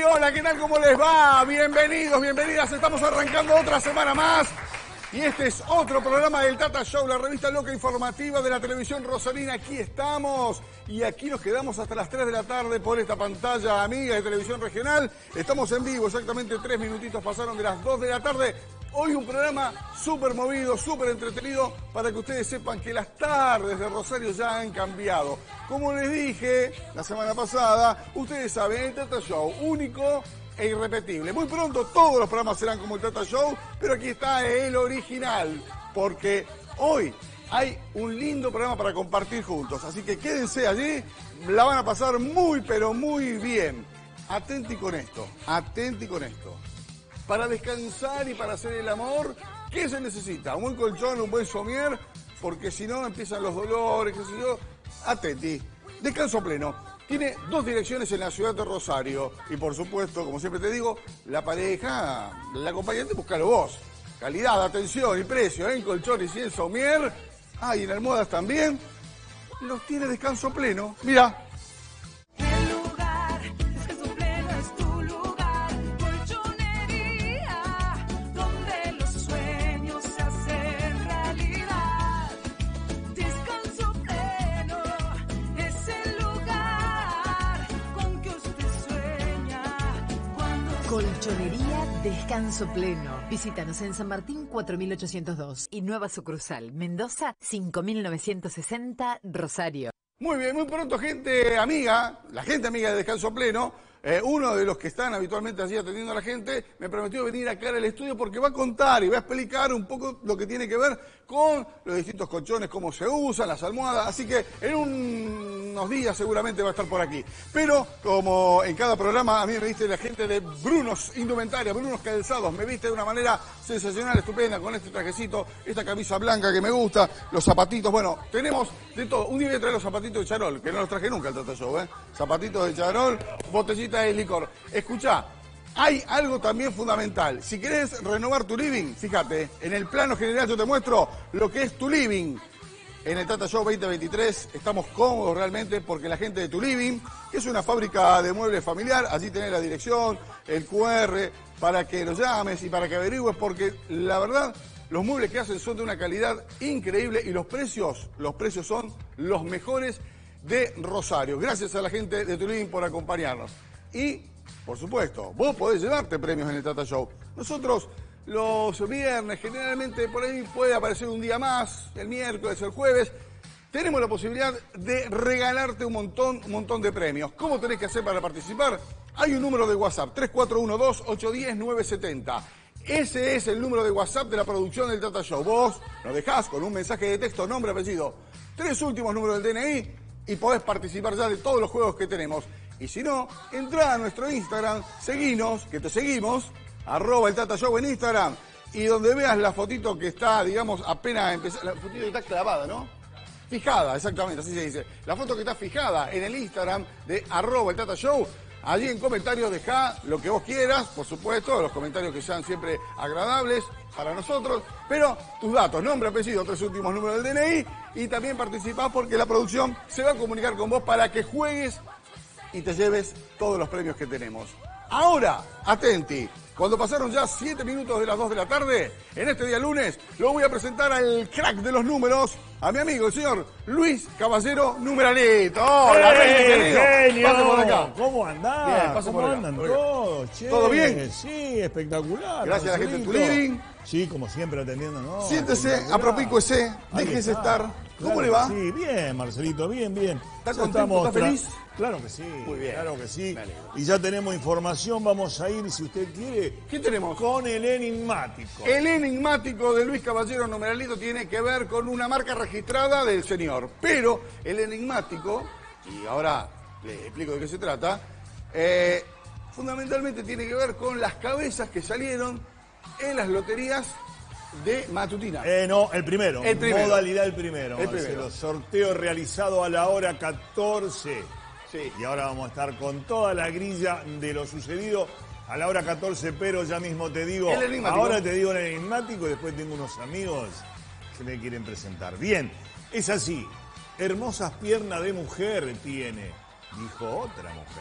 hola, ¿qué tal? ¿Cómo les va? Bienvenidos, bienvenidas. Estamos arrancando otra semana más. Y este es otro programa del Tata Show, la revista loca informativa de la televisión rosarina. Aquí estamos y aquí nos quedamos hasta las 3 de la tarde por esta pantalla amiga de televisión regional. Estamos en vivo, exactamente 3 minutitos pasaron de las 2 de la tarde. Hoy un programa súper movido, súper entretenido, para que ustedes sepan que las tardes de Rosario ya han cambiado. Como les dije la semana pasada, ustedes saben, el Tata Show único e irrepetible. Muy pronto todos los programas serán como el Tata Show, pero aquí está el original, porque hoy hay un lindo programa para compartir juntos. Así que quédense allí, la van a pasar muy, pero muy bien. Atenti con esto, atenti con esto. Para descansar y para hacer el amor, ¿qué se necesita? Un buen colchón, un buen somier, porque si no empiezan los dolores, qué sé yo. Atenti, descanso pleno. Tiene 2 direcciones en la ciudad de Rosario. Y por supuesto, como siempre te digo, la pareja, el acompañante, búscalo vos. Calidad, atención y precio en colchones y en somier. Ah, y en almohadas también. Los tiene descanso pleno. Mira. Colchonería Descanso Pleno. Visítanos en San Martín 4802 y Nueva Sucursal Mendoza 5960 Rosario. Muy bien, muy pronto gente amiga, la gente amiga de Descanso Pleno, uno de los que están habitualmente allí atendiendo a la gente, me prometió venir acá al estudio porque va a contar y va a explicar un poco lo que tiene que ver con los distintos colchones, cómo se usan, las almohadas, así que en unos días seguramente va a estar por aquí. Pero como en cada programa a mí me viste la gente de Brunos Indumentaria, Brunos Calzados, me viste de una manera sensacional, estupenda, con este trajecito, esta camisa blanca que me gusta, los zapatitos, bueno, tenemos de todo. Un día voy a traer los zapatitos de charol, que no los traje nunca al Tata Show, zapatitos de charol, botellita de licor. Escuchá, hay algo también fundamental. Si querés renovar tu living, fíjate, en el plano general yo te muestro lo que es tu living. En el Tata Show 2023 estamos cómodos realmente porque la gente de Tu Living, que es una fábrica de muebles familiar, allí tenés la dirección, el QR, para que los llames y para que averigües, porque la verdad, los muebles que hacen son de una calidad increíble y los precios son los mejores de Rosario. Gracias a la gente de Tu Living por acompañarnos. Y, por supuesto, vos podés llevarte premios en el Tata Show. Nosotros los viernes, generalmente por ahí puede aparecer un día más, el miércoles, el jueves, tenemos la posibilidad de regalarte un montón de premios. ¿Cómo tenés que hacer para participar? Hay un número de WhatsApp, 3412-810-970. Ese es el número de WhatsApp de la producción del Tata Show. Vos lo dejás con un mensaje de texto, nombre, apellido, 3 últimos números del DNI y podés participar ya de todos los juegos que tenemos. Y si no, entrá a nuestro Instagram, seguinos, que te seguimos, @ el Tata Show en Instagram, y donde veas la fotito que está, digamos, apenas empezada, la fotito que está clavada, ¿no? Fijada, exactamente, así se dice. La foto que está fijada en el Instagram de @ el Tata Show, allí en comentarios dejá lo que vos quieras, por supuesto, los comentarios que sean siempre agradables para nosotros, pero tus datos, nombre, apellido, 3 últimos números del DNI, y también participás porque la producción se va a comunicar con vos para que juegues y te lleves todos los premios que tenemos. Ahora, atenti, cuando pasaron ya 7 minutos de las 2 de la tarde, en este día lunes, lo voy a presentar al crack de los números, a mi amigo, el señor Luis Caballero Numeralito. ¡Hola, genio! Pase por acá. ¿Cómo andás? Bien, pase ¿Cómo por acá. andan todos? Che, ¿Todo bien? Sí, espectacular. Gracias a la gente de Tu Living. Sí, como siempre atendiendo, ¿no? Siéntese, apropícuese, déjese estar. ¿Cómo Claro le va? Sí, bien, Marcelito, bien, bien. ¿Está Ya contento? ¿Está feliz? Claro que sí. Muy bien. Claro que sí. Me alegro. Y ya tenemos información, vamos a ir, si usted quiere, ¿Qué tenemos? con el enigmático. El enigmático de Luis Caballero Numeralito tiene que ver con una marca registrada del señor. Pero el enigmático, y ahora les explico de qué se trata, fundamentalmente tiene que ver con las cabezas que salieron en las loterías de Matutina. No, el primero. El primero. Modalidad el primero. El primero. Marcelo. Sorteo realizado a la hora 14. Sí. Y ahora vamos a estar con toda la grilla de lo sucedido a la hora 14, pero ya mismo te digo, El enigmático. ahora te digo el enigmático y después tengo unos amigos que me quieren presentar. Bien, es así, hermosas piernas de mujer tiene, dijo otra mujer.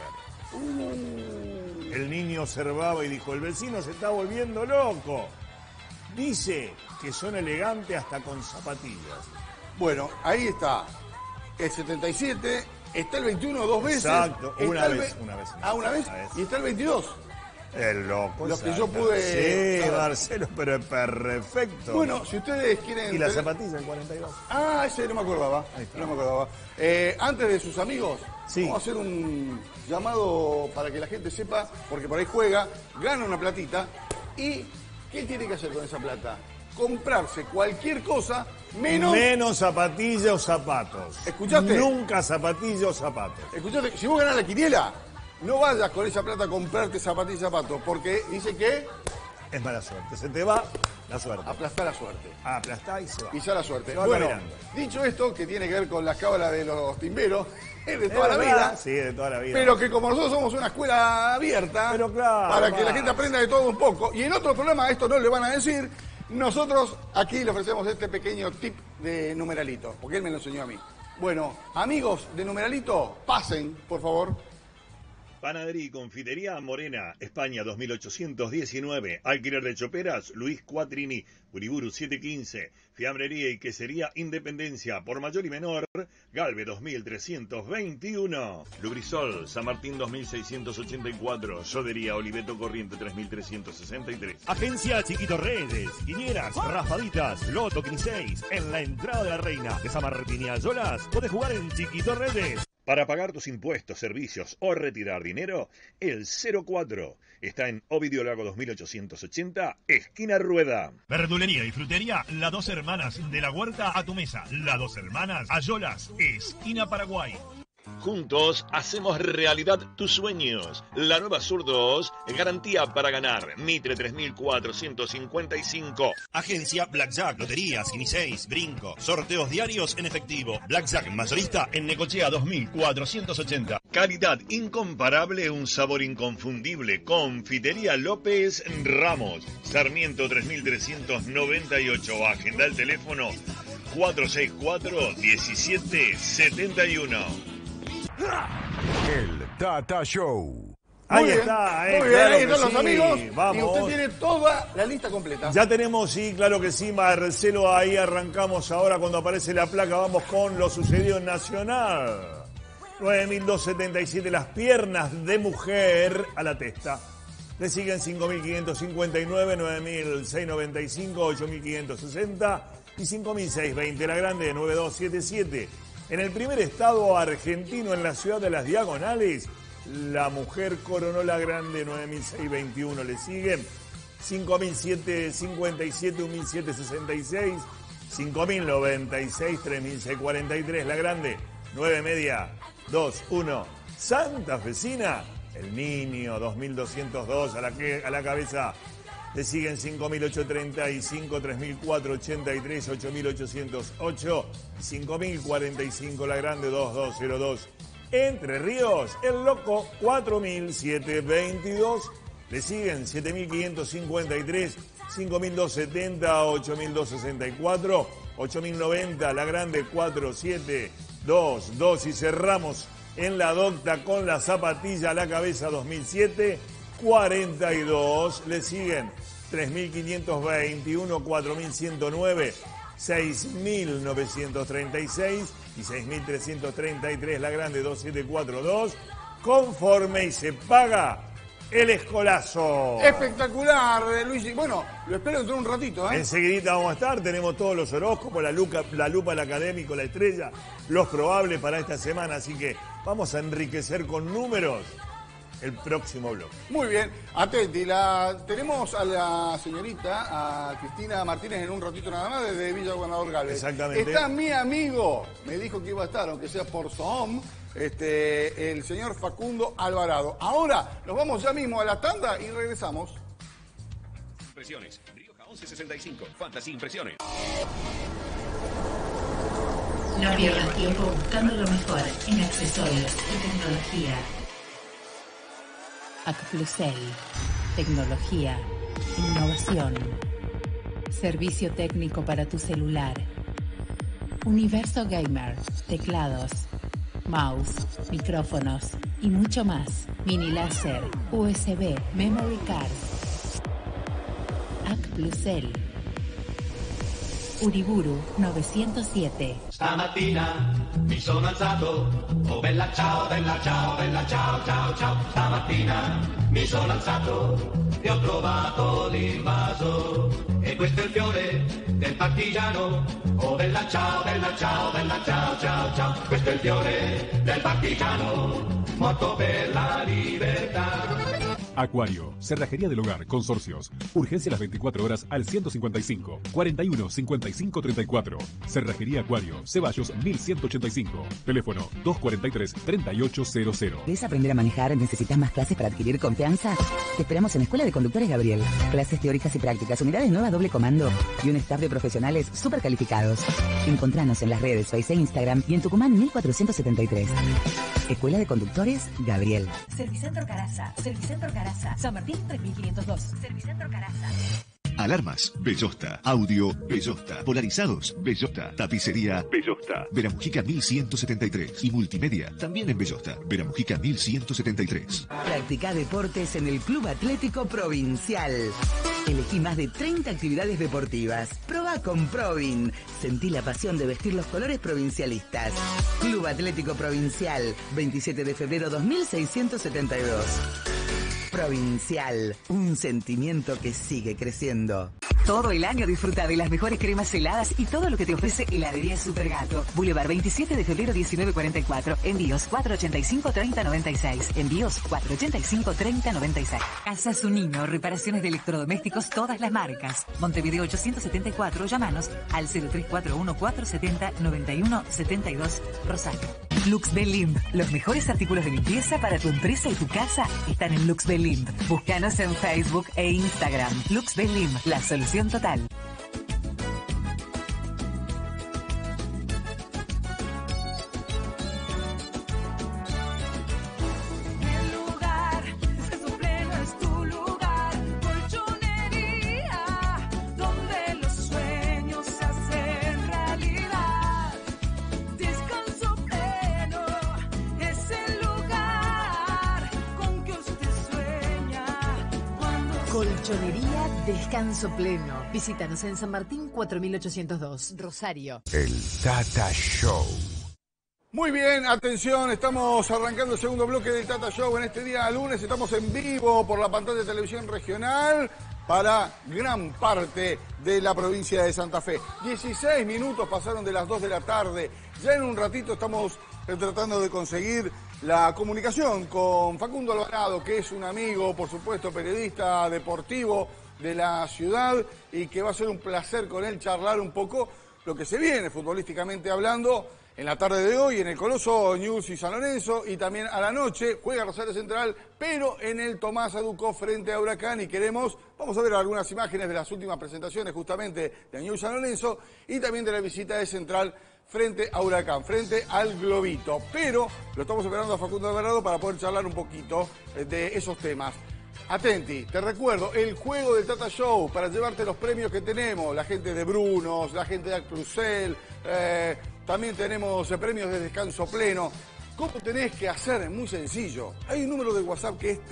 El niño observaba y dijo, el vecino se está volviendo loco. Dice que son elegantes hasta con zapatillas. Bueno, ahí está el 77, está el 21 dos veces. Exacto, una está vez. Ah, una vez. Y está el 22. El loco. Los que yo pude... Sí, Marcelo, pero es perfecto. Bueno, si ustedes quieren... Y la zapatilla, el 42. Ah, ese no me acordaba. No me acordaba. Antes de sus amigos, sí, vamos a hacer un llamado para que la gente sepa, porque por ahí juega, gana una platita. ¿Y qué tiene que hacer con esa plata? Comprarse cualquier cosa menos zapatilla o zapatos. ¿Escuchaste? Nunca zapatilla o zapatos. Escuchate, si vos ganás la quiniela, no vayas con esa plata a comprarte zapatillas y zapatos, porque dice que... Es mala suerte, se te va la suerte. Aplastar la suerte. Aplastá y se va. Y ya la suerte. Se va bueno, caminando. dicho esto, que tiene que ver con las cábalas de los timberos, es de toda la vida. Sí, de toda la vida. Pero que como nosotros somos una escuela abierta, pero claro, para que la gente aprenda de todo un poco, y en otro programa esto no le van a decir, nosotros aquí le ofrecemos este pequeño tip de numeralito, porque él me lo enseñó a mí. Bueno, amigos de numeralito, pasen, por favor. Panadería y Confitería Morena, España 2819. Alquiler de choperas, Luis Cuatrini, Uriburu 715. Fiambrería y quesería Independencia, por mayor y menor, Galve 2321. Lubrisol, San Martín 2684. Sodería Oliveto Corriente 3363. Agencia Chiquito Redes, Quinieras, Raspaditas, Loto 16. En la entrada de la Reina de San Martín y Ayolas, podés jugar en Chiquito Redes. Para pagar tus impuestos, servicios o retirar dinero, el 04 está en Ovidio Lago 2880, esquina Rueda. Verdulería y frutería, Las Dos Hermanas, de la huerta a tu mesa. Las Dos Hermanas, Ayolas, esquina Paraguay. Juntos hacemos realidad tus sueños. La nueva Sur 2, garantía para ganar. Mitre 3455. Agencia Blackjack, loterías, 6, brinco, sorteos diarios en efectivo. Blackjack mayorista en Necochea 2480. Calidad incomparable, un sabor inconfundible. Confitería López Ramos, Sarmiento 3398. Agenda el teléfono 464-1771. El Tata Show. Ahí Muy bien, está, muy bien, claro ahí que están los sí. amigos. Vamos. Y usted tiene toda la lista completa. Ya tenemos, sí, claro que sí, Marcelo, ahí arrancamos ahora cuando aparece la placa, vamos con lo sucedido en Nacional. 9.277 las piernas de mujer a la testa. Le siguen 5.559, 9.695, 8.560 y 5.620. La grande 9.277. En el primer estado argentino, en la ciudad de Las Diagonales, la mujer coronó la grande 9.621. Le siguen 5.757, 1.766, 5.096, 3.643. La grande 9.media, 2.1. Santa Fecina, el niño 2.202 a la cabeza. Le siguen 5.835, 3.483, 8.808, 5.045 la grande 2.202. Entre Ríos, el loco 4.722. Le siguen 7.553, 5.270, 8.264, 8.090 la grande 4.722. Y cerramos en la docta con la zapatilla a la cabeza 2007. 42, le siguen 3.521, 4.109, 6.936 y 6.333, la grande 2742, conforme y se paga el escolazo. Espectacular, Luigi. Bueno, lo espero dentro de un ratito, ¿eh? Enseguidita vamos a estar, tenemos todos los horóscopos, la lupa, el académico, la estrella, los probables para esta semana, así que vamos a enriquecer con números el próximo bloque. Muy bien, atenti, tenemos a la señorita, a Cristina Martínez en un ratito nada más desde Villa Gobernador Galvez. Exactamente. Está mi amigo, me dijo que iba a estar, aunque sea por Zoom, el señor Facundo Alvarado. Ahora nos vamos ya mismo a la tanda y regresamos. Impresiones, Rioja 1165, Fantasy Impresiones. No pierdas tiempo buscando lo mejor en accesorios y tecnología. Acplusel, tecnología, innovación, servicio técnico para tu celular, Universo Gamer, teclados, mouse, micrófonos y mucho más. Mini láser, USB, memory card. AC Plusel. Uriburu 907. Stamattina mi sono alzato, oh bella ciao, bella ciao, bella ciao, ciao, ciao. Stamattina mi sono alzato e ho trovato l'invaso. E questo è il fiore del partigiano, oh bella ciao, bella ciao, bella ciao, ciao, ciao. Questo è il fiore del partigiano, morto per la libertà. Acuario, Cerrajería del Hogar, Consorcios. Urgencia las 24 horas al 155 41 55 34. Cerrajería Acuario, Ceballos 1185. Teléfono 243 3800. ¿Querés aprender a manejar? ¿Necesitas más clases para adquirir confianza? Te esperamos en Escuela de Conductores Gabriel. Clases teóricas y prácticas, unidades nuevas doble comando y un staff de profesionales súper calificados. Encontranos en las redes Facebook e Instagram y en Tucumán 1473. Escuela de Conductores Gabriel. Servicentro Caraza. Servicentro Caraza. San Martín 3502. Servicentro Caraza. Alarmas, Bellosta. Audio, Bellosta. Polarizados, Bellosta. Tapicería, Bellosta. Veramujica 1173. Y multimedia, también en Bellosta. Veramujica 1173. Practica deportes en el Club Atlético Provincial. Elegí más de 30 actividades deportivas. Proba con Provin. Sentí la pasión de vestir los colores provincialistas. Club Atlético Provincial, 27 de febrero 2672. Provincial, un sentimiento que sigue creciendo. Todo el año disfruta de las mejores cremas heladas y todo lo que te ofrece Heladería Supergato. Boulevard 27 de febrero 1944. Envíos 485-3096. Envíos 485-3096. Casa Su Niño. Reparaciones de electrodomésticos, todas las marcas. Montevideo 874. Llámanos al 0341-470-9172. Rosario. Lux Belimb. Los mejores artículos de limpieza para tu empresa y tu casa están en Lux Belimb. Búscanos en Facebook e Instagram. Lux Belimb. La solución total. Colchonería Descanso Pleno. Visítanos en San Martín 4802, Rosario. El Tata Show. Muy bien, atención, estamos arrancando el segundo bloque del Tata Show en este día lunes. Estamos en vivo por la pantalla de televisión regional para gran parte de la provincia de Santa Fe. 16 minutos pasaron de las 2 de la tarde. Ya en un ratito estamos tratando de conseguir la comunicación con Facundo Alvarado, que es un amigo, por supuesto, periodista deportivo de la ciudad, y que va a ser un placer con él charlar un poco lo que se viene futbolísticamente hablando en la tarde de hoy en el Coloso News y San Lorenzo, y también a la noche juega Rosario Central, pero en el Tomás Aduco frente a Huracán, y vamos a ver algunas imágenes de las últimas presentaciones justamente de News San Lorenzo y también de la visita de Central frente a Huracán, frente al Globito. Pero lo estamos esperando a Facundo Alvarado para poder charlar un poquito de esos temas. Atenti, te recuerdo, el juego del Tata Show para llevarte los premios que tenemos, la gente de Brunos, la gente de AC Plusel, también tenemos premios de Descanso Pleno. ¿Cómo tenés que hacer? Es muy sencillo. Hay un número de WhatsApp que es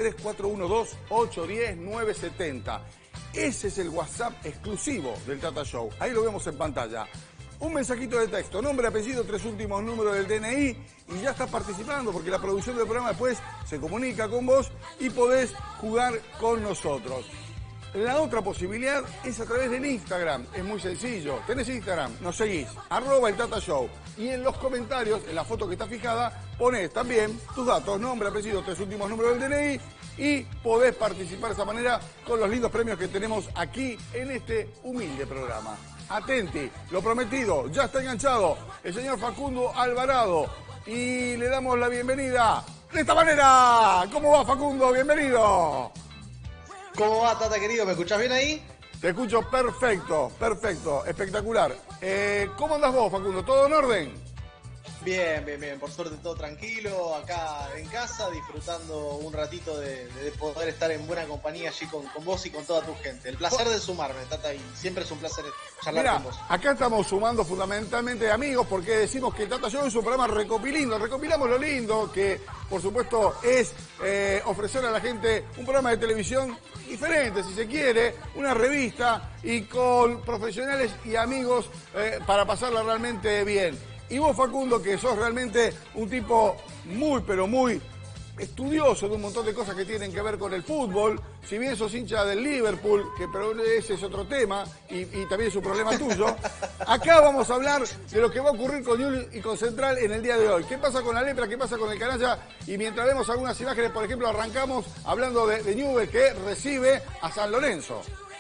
3412-810-970. Ese es el WhatsApp exclusivo del Tata Show. Ahí lo vemos en pantalla. Un mensajito de texto, nombre, apellido, 3 últimos números del DNI y ya estás participando porque la producción del programa después se comunica con vos y podés jugar con nosotros. La otra posibilidad es a través del Instagram, es muy sencillo. Tenés Instagram, nos seguís, @elTataShow. Y en los comentarios, en la foto que está fijada, ponés también tus datos, nombre, apellido, 3 últimos números del DNI y podés participar de esa manera con los lindos premios que tenemos aquí en este humilde programa. Atenti, lo prometido, ya está enganchado el señor Facundo Alvarado y le damos la bienvenida de esta manera. ¿Cómo va, Facundo? Bienvenido. ¿Cómo va, Tata querido? ¿Me escuchás bien ahí? Te escucho perfecto, espectacular. ¿Cómo andás vos, Facundo? ¿Todo en orden? Bien, por suerte todo tranquilo, acá en casa, disfrutando un ratito de poder estar en buena compañía allí con vos y con toda tu gente. El placer de sumarme, Tata, y siempre es un placer charlar con vos. Acá estamos sumando fundamentalmente amigos, porque decimos que Tata Show es un programa recopilamos lo lindo, que por supuesto es ofrecer a la gente un programa de televisión diferente, si se quiere, una revista y con profesionales y amigos para pasarla realmente bien. Y vos, Facundo, que sos realmente un tipo muy, pero muy estudioso de un montón de cosas que tienen que ver con el fútbol, si bien sos hincha del Liverpool, pero ese es otro tema y también es un problema tuyo, acá vamos a hablar de lo que va a ocurrir con Newell's y con Central en el día de hoy. ¿Qué pasa con la Lepra? ¿Qué pasa con el Canalla? Y mientras vemos algunas imágenes, por ejemplo, arrancamos hablando de Newell's, que recibe a San Lorenzo.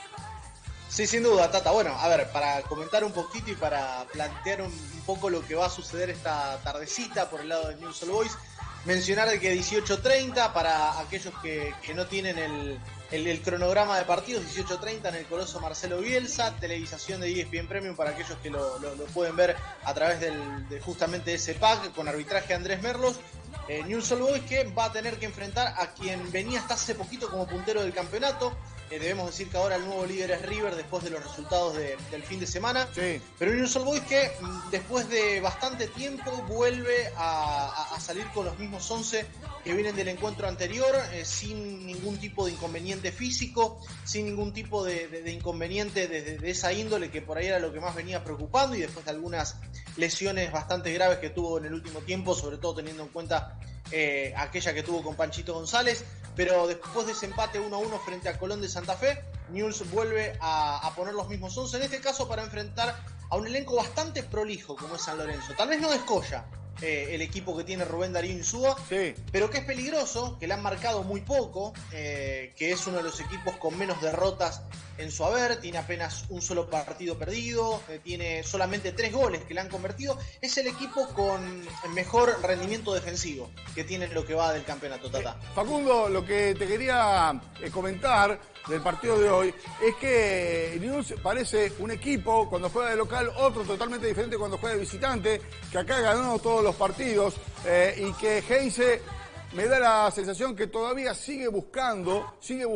Sí, sin duda, Tata. Bueno, a ver, para comentar un poquito y para plantear un poco lo que va a suceder esta tardecita por el lado de Newell's Old Boys, mencionar de que 18:30, para aquellos que no tienen el cronograma de partidos, 18:30 en el Coloso Marcelo Bielsa, televisación de ESPN Premium para aquellos que lo pueden ver a través de justamente ese pack, con arbitraje Andrés Merlos. Newell's Old Boys, que va a tener que enfrentar a quien venía hasta hace poquito como puntero del campeonato. Debemos decir que ahora el nuevo líder es River después de los resultados del fin de semana. Sí. Pero Newell's Old Boys, que después de bastante tiempo vuelve a salir con los mismos 11 que vienen del encuentro anterior, sin ningún tipo de inconveniente físico, sin ningún tipo de inconveniente de esa índole que por ahí era lo que más venía preocupando, y después de algunas lesiones bastante graves que tuvo en el último tiempo, sobre todo teniendo en cuenta aquella que tuvo con Panchito González. Pero después de ese empate 1-1 frente a Colón de Santa Fe, Newell's vuelve a poner los mismos 11, en este caso para enfrentar a un elenco bastante prolijo como es San Lorenzo. Tal vez no descolla el equipo que tiene Rubén Darío Insúa, sí, pero que es peligroso, que le han marcado muy poco, que es uno de los equipos con menos derrotas en su haber, tiene apenas un solo partido perdido, tiene solamente 3 goles que le han convertido, es el equipo con mejor rendimiento defensivo que tiene en lo que va del campeonato, Tata. Facundo, lo que te quería comentar del partido de hoy es que Newell's parece un equipo cuando juega de local, otro totalmente diferente cuando juega de visitante, que acá ganó todos los partidos y que Heinze me da la sensación que todavía sigue buscando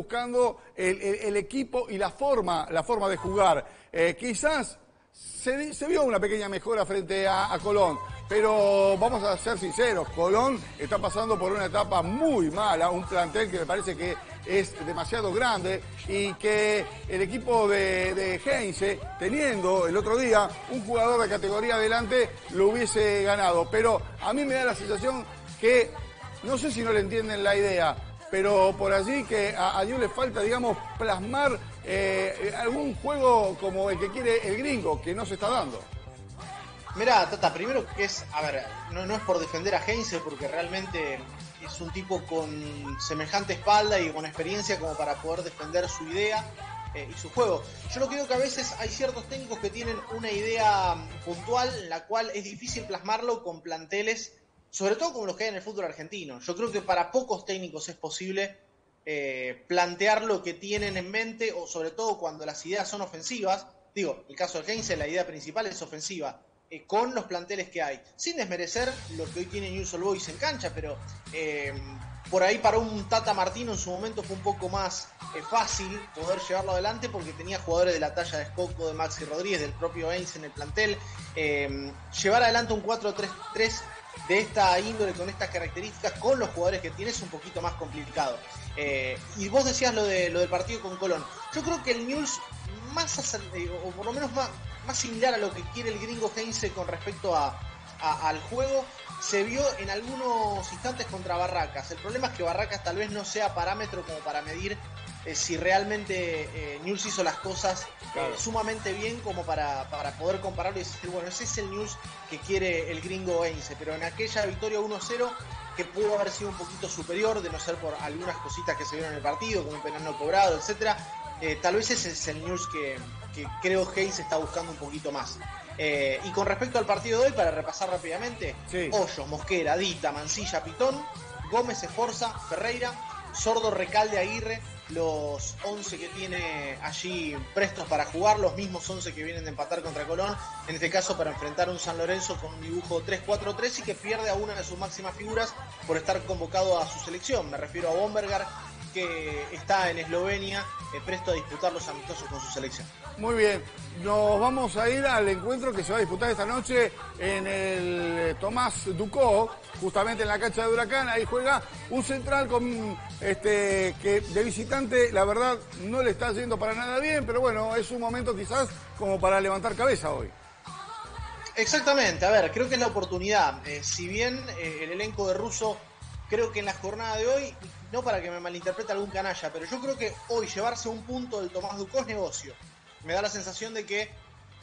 el equipo y la forma de jugar. Quizás se vio una pequeña mejora frente a Colón, pero vamos a ser sinceros, Colón está pasando por una etapa muy mala, un plantel que me parece que es demasiado grande y que el equipo de Heinze, teniendo el otro día un jugador de categoría adelante, lo hubiese ganado. Pero a mí me da la sensación que, no sé si no le entienden la idea, pero por allí que a Dios le falta, digamos, plasmar algún juego como el que quiere el gringo, que no se está dando. Mirá, Tata, primero que es, a ver, no es por defender a Heinze, porque realmente es un tipo con semejante espalda y con experiencia como para poder defender su idea y su juego. Yo lo que digo que a veces hay ciertos técnicos que tienen una idea puntual, la cual es difícil plasmarlo con planteles, sobre todo como los que hay en el fútbol argentino. Yo creo que para pocos técnicos es posible plantear lo que tienen en mente, o sobre todo cuando las ideas son ofensivas. Digo, el caso de Heinze, la idea principal es ofensiva, con los planteles que hay, sin desmerecer lo que hoy tiene Newell's Old Boys en cancha, pero por ahí para un Tata Martino en su momento fue un poco más fácil poder llevarlo adelante, porque tenía jugadores de la talla de Scocco, de Maxi Rodríguez, del propio Heinze en el plantel. Llevar adelante un 4-3-3 de esta índole, con estas características, con los jugadores que tiene, es un poquito más complicado. Y vos decías lo del partido con Colón. Yo creo que el Newell's, o por lo menos más similar a lo que quiere el gringo Heinze con respecto al juego, se vio en algunos instantes contra Barracas. El problema es que Barracas tal vez no sea parámetro como para medir si realmente Newell's hizo las cosas sumamente bien como para poder compararlo y decir, bueno, ese es el Newell's que quiere el gringo Heinze. Pero en aquella victoria 1-0, que pudo haber sido un poquito superior, de no ser por algunas cositas que se vieron en el partido, como un penal no cobrado, etcétera, tal vez ese es el Newell's que creo Heinze está buscando un poquito más. Y con respecto al partido de hoy, para repasar rápidamente, sí: Hoyos, Mosquera, Dita, Mancilla, Pitón, Gómez, Esforza, Ferreira, Sordo, Recalde, Aguirre, los 11 que tiene allí prestos para jugar, los mismos 11 que vienen de empatar contra Colón, en este caso para enfrentar a un San Lorenzo con un dibujo 3-4-3 y que pierde a una de sus máximas figuras por estar convocado a su selección. Me refiero a Bombergar, que está en Eslovenia presto a disputar los amistosos con su selección. Muy bien, nos vamos a ir al encuentro que se va a disputar esta noche en el Tomás Ducó, justamente en la cancha de Huracán. Ahí juega un central con que de visitante, la verdad, no le está yendo para nada bien, pero bueno, es un momento quizás como para levantar cabeza hoy. Exactamente, a ver, creo que es la oportunidad. Si bien el elenco de Russo, creo que en la jornada de hoy, no para que me malinterprete algún canalla, pero yo creo que hoy llevarse un punto del Tomás Ducó es negocio. Me da la sensación de que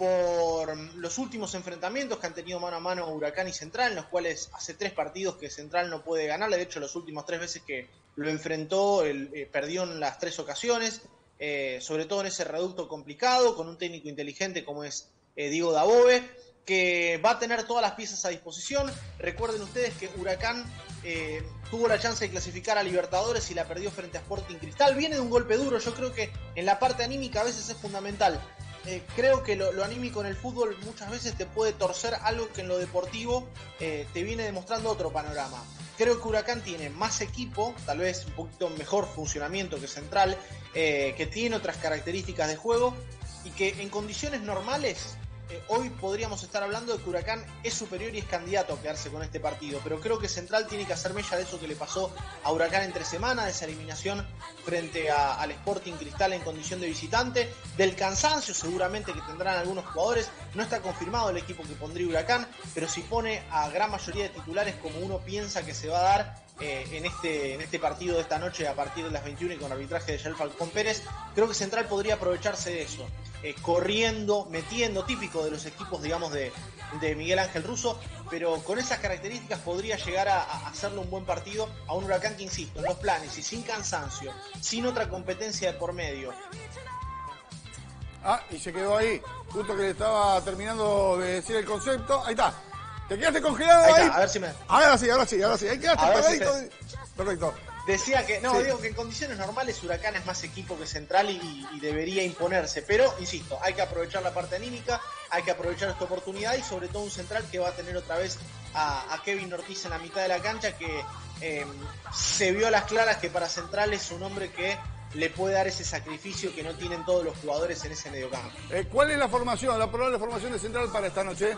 por los últimos enfrentamientos que han tenido mano a mano Huracán y Central, en los cuales hace 3 partidos que Central no puede ganarle, de hecho las últimas 3 veces que lo enfrentó, perdió en las 3 ocasiones, sobre todo en ese reducto complicado, con un técnico inteligente como es Diego Dabove, que va a tener todas las piezas a disposición. Recuerden ustedes que Huracán tuvo la chance de clasificar a Libertadores y la perdió frente a Sporting Cristal. Viene de un golpe duro, yo creo que en la parte anímica a veces es fundamental. Creo que lo anímico en el fútbol muchas veces te puede torcer algo que en lo deportivo te viene demostrando otro panorama. Creo que Huracán tiene más equipo, tal vez un poquito mejor funcionamiento que Central, que tiene otras características de juego y que en condiciones normales hoy podríamos estar hablando de que Huracán es superior y es candidato a quedarse con este partido, pero creo que Central tiene que hacer mella de eso que le pasó a Huracán entre semana, de esa eliminación frente al Sporting Cristal en condición de visitante, del cansancio seguramente que tendrán algunos jugadores. No está confirmado el equipo que pondría Huracán, pero si pone a gran mayoría de titulares como uno piensa que se va a dar en este partido de esta noche a partir de las 21 y con arbitraje de Yael Falcón Pérez, creo que Central podría aprovecharse de eso, corriendo, metiendo, típico de los equipos, digamos, de Miguel Ángel Russo, pero con esas características podría llegar a hacerle un buen partido a un Huracán que, insisto, en los planes y sin cansancio, sin otra competencia de por medio. Y se quedó ahí, justo que le estaba terminando de decir el concepto. Ahí está. ¿Te quedaste congelado ahí? Está, a ver si me... Ahora sí. Ahí quedaste pegadito. Perfecto. Decía que, no, sí. Digo que en condiciones normales Huracán es más equipo que Central y debería imponerse, pero, insisto, hay que aprovechar la parte anímica, hay que aprovechar esta oportunidad y sobre todo un Central que va a tener otra vez a Kevin Ortiz en la mitad de la cancha, que se vio a las claras que para Central es un hombre que le puede dar ese sacrificio que no tienen todos los jugadores en ese mediocampo. ¿Cuál es la probable formación de Central para esta noche?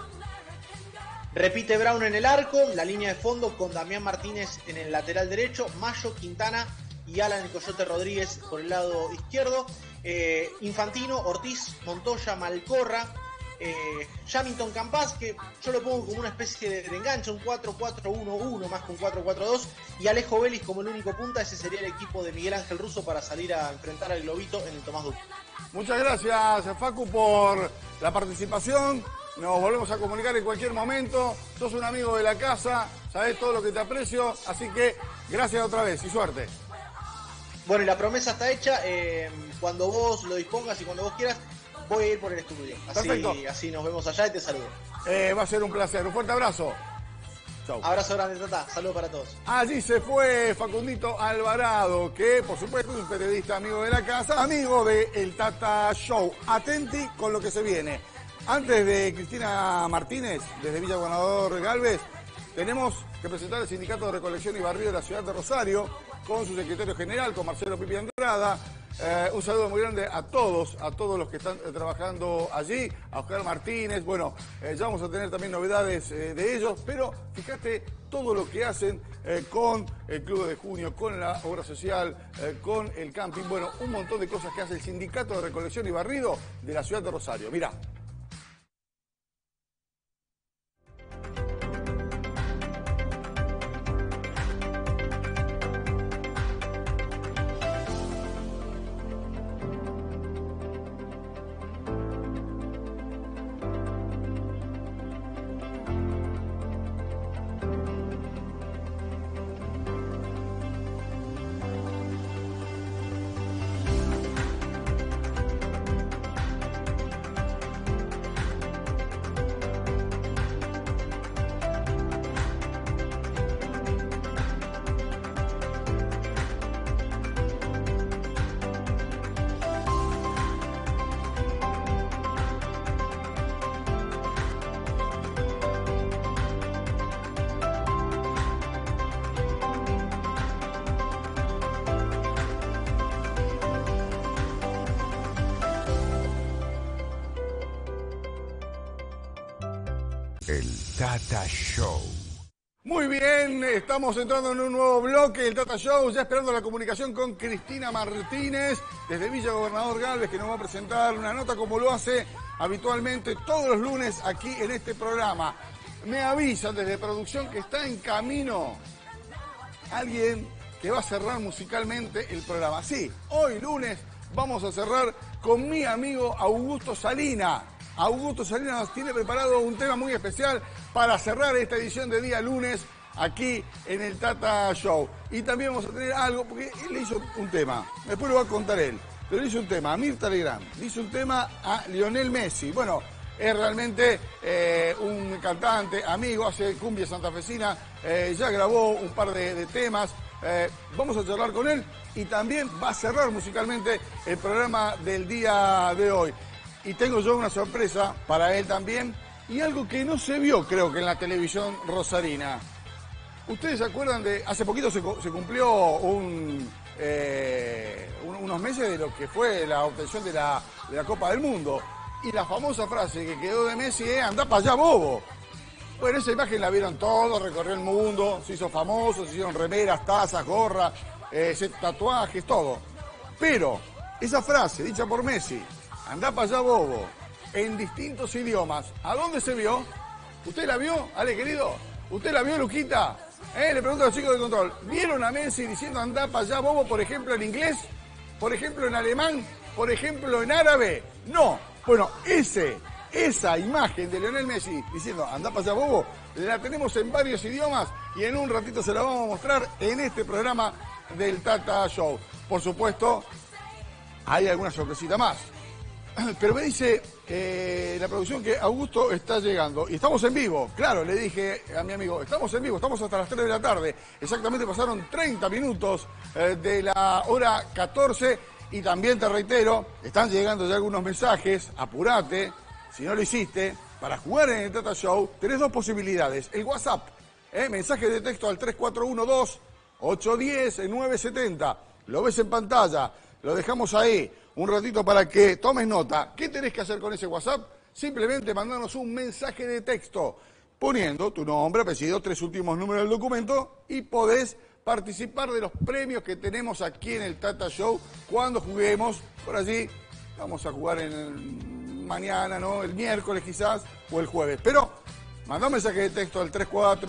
Repite Brown en el arco, la línea de fondo con Damián Martínez en el lateral derecho, Mayo, Quintana y Alan el Coyote Rodríguez por el lado izquierdo, Infantino, Ortiz, Montoya, Malcorra, Jamilton Campas, que yo lo pongo como una especie de enganche, un 4-4-1-1 más que un 4-4-2, y Alejo Vélez como el único punta. Ese sería el equipo de Miguel Ángel Russo para salir a enfrentar al Globito en el Tomás Ducó. Muchas gracias, Facu, por la participación. Nos volvemos a comunicar en cualquier momento. Sos un amigo de la casa, sabés todo lo que te aprecio, así que gracias otra vez y suerte. Bueno, y la promesa está hecha. Cuando vos lo dispongas y cuando vos quieras, voy a ir por el estudio. Así nos vemos allá y te saludo. Va a ser un placer. Un fuerte abrazo. Chau. Abrazo grande, Tata. Saludos para todos. Allí se fue Facundito Alvarado, que por supuesto es un periodista amigo de la casa, amigo de El Tata Show. Atenti con lo que se viene. Antes de Cristina Martínez, desde Villa Gobernador Galvez, tenemos que presentar el Sindicato de Recolección y Barrido de la Ciudad de Rosario, con su secretario general, con Marcelo Pipi Andrada. Un saludo muy grande a todos los que están trabajando allí, a Oscar Martínez. Bueno, ya vamos a tener también novedades de ellos, pero fíjate todo lo que hacen con el Club de Junio, con la obra social, con el camping. Bueno, un montón de cosas que hace el Sindicato de Recolección y Barrido de la Ciudad de Rosario. Mirá. El Tata Show. Muy bien, estamos entrando en un nuevo bloque del Tata Show, ya esperando la comunicación con Cristina Martínez desde Villa Gobernador Galvez, que nos va a presentar una nota como lo hace habitualmente todos los lunes aquí en este programa. Me avisan desde producción que está en camino alguien que va a cerrar musicalmente el programa. Sí, hoy lunes vamos a cerrar con mi amigo Augusto Salina. Augusto Salina nos tiene preparado un tema muy especial para cerrar esta edición de día lunes aquí en el Tata Show. Y también vamos a tener algo, porque él le hizo un tema, después lo va a contar él, pero le hizo un tema a Mirta Legrand, le hizo un tema a Lionel Messi. Bueno, es realmente un cantante, amigo, hace cumbia santafesina, ya grabó un par de temas. Vamos a charlar con él y también va a cerrar musicalmente el programa del día de hoy. Y tengo yo una sorpresa para él también y algo que no se vio, creo que en la televisión rosarina. ¿Ustedes se acuerdan de...? Hace poquito se cumplió unos meses de lo que fue la obtención de la Copa del Mundo. Y la famosa frase que quedó de Messi es «andá para allá, bobo». Bueno, esa imagen la vieron todos, recorrió el mundo, se hizo famoso, se hicieron remeras, tazas, gorras, tatuajes, todo. Pero esa frase dicha por Messi, «andá para allá, bobo», en distintos idiomas, ¿a dónde se vio? ¿Usted la vio, Ale querido? ¿Usted la vio, Luquita? Le pregunto a los chicos de control, ¿vieron a Messi diciendo «andá para allá, bobo», por ejemplo, en inglés? ¿Por ejemplo, en alemán? ¿Por ejemplo, en árabe? No. Bueno, esa imagen de Lionel Messi diciendo «andá para allá, bobo», la tenemos en varios idiomas y en un ratito se la vamos a mostrar en este programa del Tata Show. Por supuesto, hay alguna sorpresita más. Pero me dice la producción que Augusto está llegando. Y estamos en vivo. Claro, le dije a mi amigo, estamos en vivo, estamos hasta las 3 de la tarde. Exactamente pasaron 30 minutos de la hora 14. Y también te reitero, están llegando ya algunos mensajes. Apurate, si no lo hiciste, para jugar en el Tata Show, tenés dos posibilidades. El WhatsApp, mensaje de texto al 3412-810-970. Lo ves en pantalla, lo dejamos ahí un ratito para que tomes nota. ¿Qué tenés que hacer con ese WhatsApp? Simplemente mandarnos un mensaje de texto poniendo tu nombre, apellido, 3 últimos números del documento y podés participar de los premios que tenemos aquí en el Tata Show cuando juguemos. Por allí vamos a jugar mañana, ¿no? El miércoles quizás o el jueves. Pero mandá un mensaje de texto al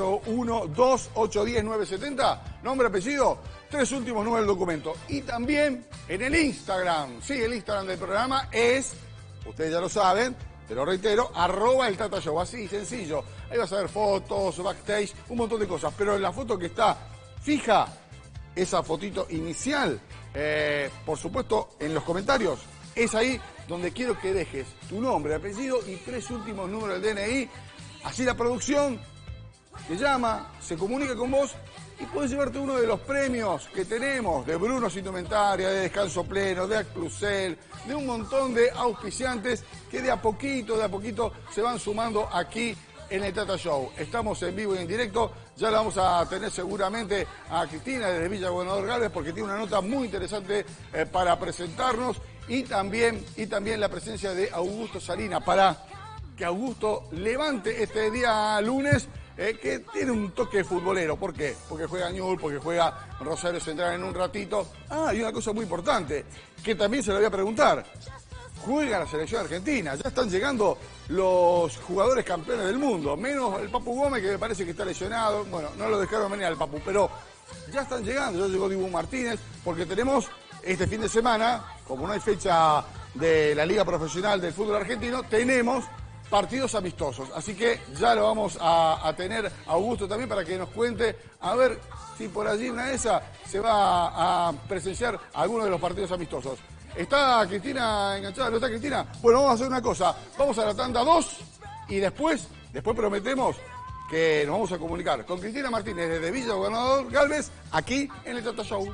3412-810-970, nombre, apellido, 3 últimos números del documento. Y también en el Instagram. Sí, el Instagram del programa es, ustedes ya lo saben, te lo reitero, @el Tata Show. Así, sencillo. Ahí vas a ver fotos, backstage, un montón de cosas. Pero en la foto que está fija, esa fotito inicial, por supuesto, en los comentarios, es ahí donde quiero que dejes tu nombre, apellido y 3 últimos números del DNI. Así la producción te llama, se comunica con vos y puedes llevarte uno de los premios que tenemos de Brunos Indumentaria, de Descanso Pleno, de Aclusel, de un montón de auspiciantes que de a poquito se van sumando aquí en el Tata Show. Estamos en vivo y en directo, ya la vamos a tener seguramente a Cristina desde Villa Gobernador Galvez porque tiene una nota muy interesante para presentarnos y también la presencia de Augusto Salina para que Augusto levante este día lunes que tiene un toque futbolero. ¿Por qué? Porque juega Ñul, porque juega Rosario Central en un ratito. Y una cosa muy importante, que también se la voy a preguntar. Juega la selección argentina, ya están llegando los jugadores campeones del mundo, menos el Papu Gómez, que me parece que está lesionado. Bueno, no lo dejaron venir al Papu, pero ya están llegando. Ya llegó Dibu Martínez, porque tenemos este fin de semana, como no hay fecha de la Liga Profesional del Fútbol Argentino, tenemos partidos amistosos. Así que ya lo vamos a tener a Augusto también para que nos cuente, a ver si por allí una de esas se va a presenciar alguno de los partidos amistosos. ¿Está Cristina enganchada? ¿No está Cristina? Bueno, vamos a hacer una cosa. Vamos a la tanda 2 y después prometemos que nos vamos a comunicar con Cristina Martínez desde Villa Gobernador Galvez, aquí en el Tata Show.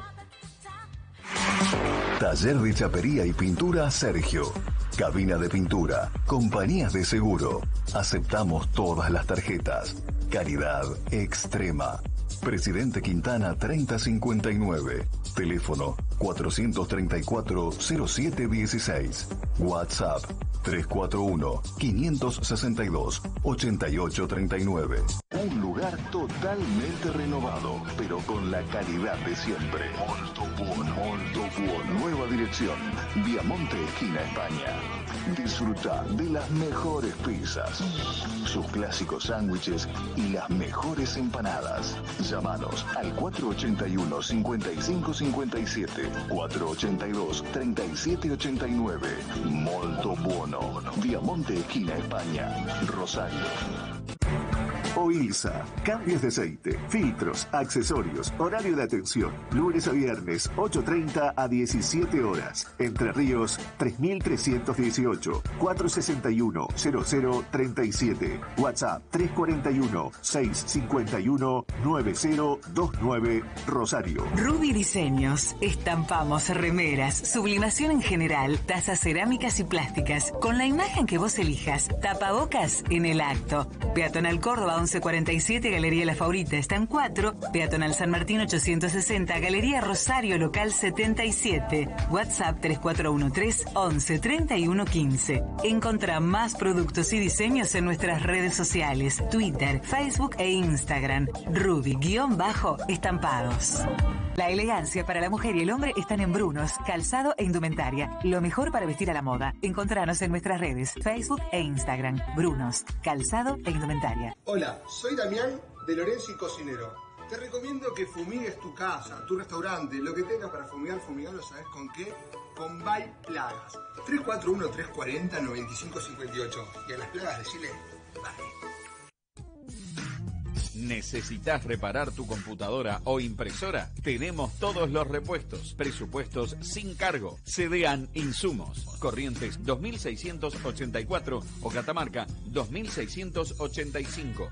Taller de Chapería y Pintura Sergio. Cabina de pintura. Compañías de seguro. Aceptamos todas las tarjetas. Calidad extrema. Presidente Quintana 3059. Teléfono 434-0716. WhatsApp 341-562-8839. Un lugar totalmente renovado, pero con la calidad de siempre. Molto Buono. Molto Buono. Nueva dirección. Viamonte, esquina España. Disfruta de las mejores pizzas, sus clásicos sándwiches y las mejores empanadas. Llámanos al 481-5557, 482-3789. Molto Buono. Viamonte, esquina España. Rosario. Oilsa, cambios de aceite, filtros, accesorios, horario de atención, lunes a viernes, 8:30 a 17 horas. Entre Ríos, 3318, 461-0037. WhatsApp, 341-651-9029, Rosario. Ruby Diseños. Estampamos remeras, sublimación en general, tazas cerámicas y plásticas, con la imagen que vos elijas. Tapabocas en el acto. Peatonal Córdoba 1147, Galería La Favorita, están 4. Peatonal San Martín 860, Galería Rosario, local 77. WhatsApp 3413-113115. Encontrá más productos y diseños en nuestras redes sociales, Twitter, Facebook e Instagram. Ruby-estampados. La elegancia para la mujer y el hombre están en Brunos, calzado e indumentaria. Lo mejor para vestir a la moda. Encontranos en nuestras redes, Facebook e Instagram. Brunos, calzado e indumentaria. Hola, soy Damián de Lorenzo y Cocinero. Te recomiendo que fumigues tu casa, tu restaurante, lo que tengas para fumigarlo, ¿sabes con qué? Con By Plagas. 341-340-9558. Y a las plagas decirle bye. ¿Necesitas reparar tu computadora o impresora? Tenemos todos los repuestos, presupuestos sin cargo. CDAN Insumos, Corrientes 2684 o Catamarca 2685.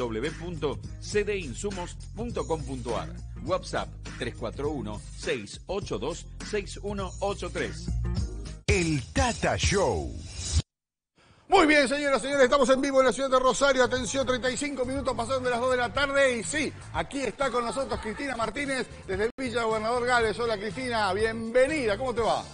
www.cdinsumos.com.ar. WhatsApp 341-682-6183. El Tata Show. Muy bien, señoras y señores, estamos en vivo en la ciudad de Rosario. Atención, 35 minutos pasaron de las 2 de la tarde. Y sí, aquí está con nosotros Cristina Martínez desde Villa Gobernador Galvez. Hola, Cristina, bienvenida. ¿Cómo te va?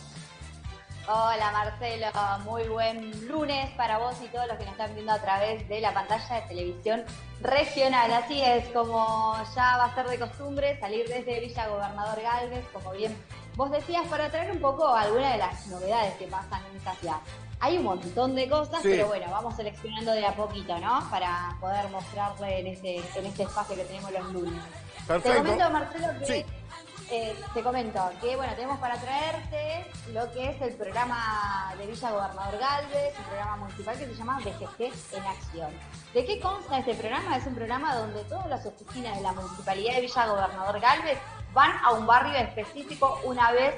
Hola, Marcelo. Muy buen lunes para vos y todos los que nos están viendo a través de la pantalla de televisión regional. Así es, como ya va a ser de costumbre, salir desde Villa Gobernador Galvez, como bien vos decías, para traer un poco algunas de las novedades que pasan en esta ciudad. Hay un montón de cosas, sí, pero bueno, vamos seleccionando de a poquito, ¿no? Para poder mostrarle en este espacio que tenemos los lunes. Perfecto. Te comento, Marcelo, que... Sí. Te comento que, bueno, tenemos para traerte lo que es el programa de Villa Gobernador Galvez, un programa municipal que se llama VGG en Acción. ¿De qué consta este programa? Es un programa donde todas las oficinas de la Municipalidad de Villa Gobernador Galvez van a un barrio específico una vez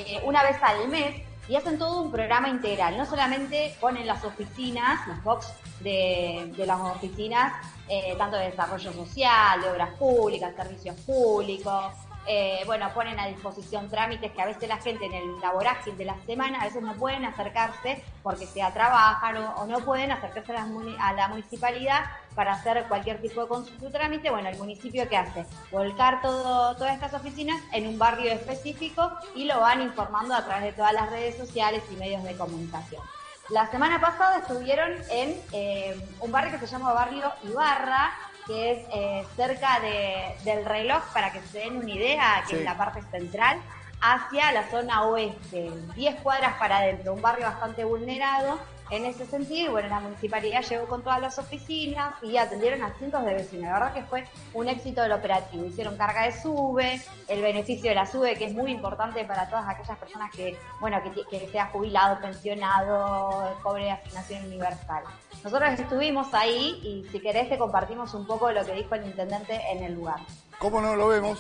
al mes y hacen todo un programa integral. No solamente ponen las oficinas, los box de las oficinas, tanto de desarrollo social, de obras públicas, servicios públicos. Bueno, ponen a disposición trámites que a veces la gente en la vorágine de la semana a veces no pueden acercarse porque sea trabajan o no pueden acercarse a la municipalidad para hacer cualquier tipo de consulta o trámite. Bueno, el municipio ¿qué hace? Volcar todas estas oficinas en un barrio específico y lo van informando a través de todas las redes sociales y medios de comunicación. La semana pasada estuvieron en un barrio que se llama Barrio Ibarra, que es cerca del reloj, para que se den una idea, que sí, es la parte central, hacia la zona oeste, 10 cuadras para adentro, un barrio bastante vulnerado en ese sentido. Bueno, la municipalidad llegó con todas las oficinas y atendieron a cientos de vecinos. La verdad que fue un éxito del operativo. Hicieron carga de SUBE, el beneficio de la SUBE, que es muy importante para todas aquellas personas que sea jubilado, pensionado, cobre de asignación universal. Nosotros estuvimos ahí y si querés te compartimos un poco lo que dijo el intendente en el lugar. ¿Cómo no lo vemos?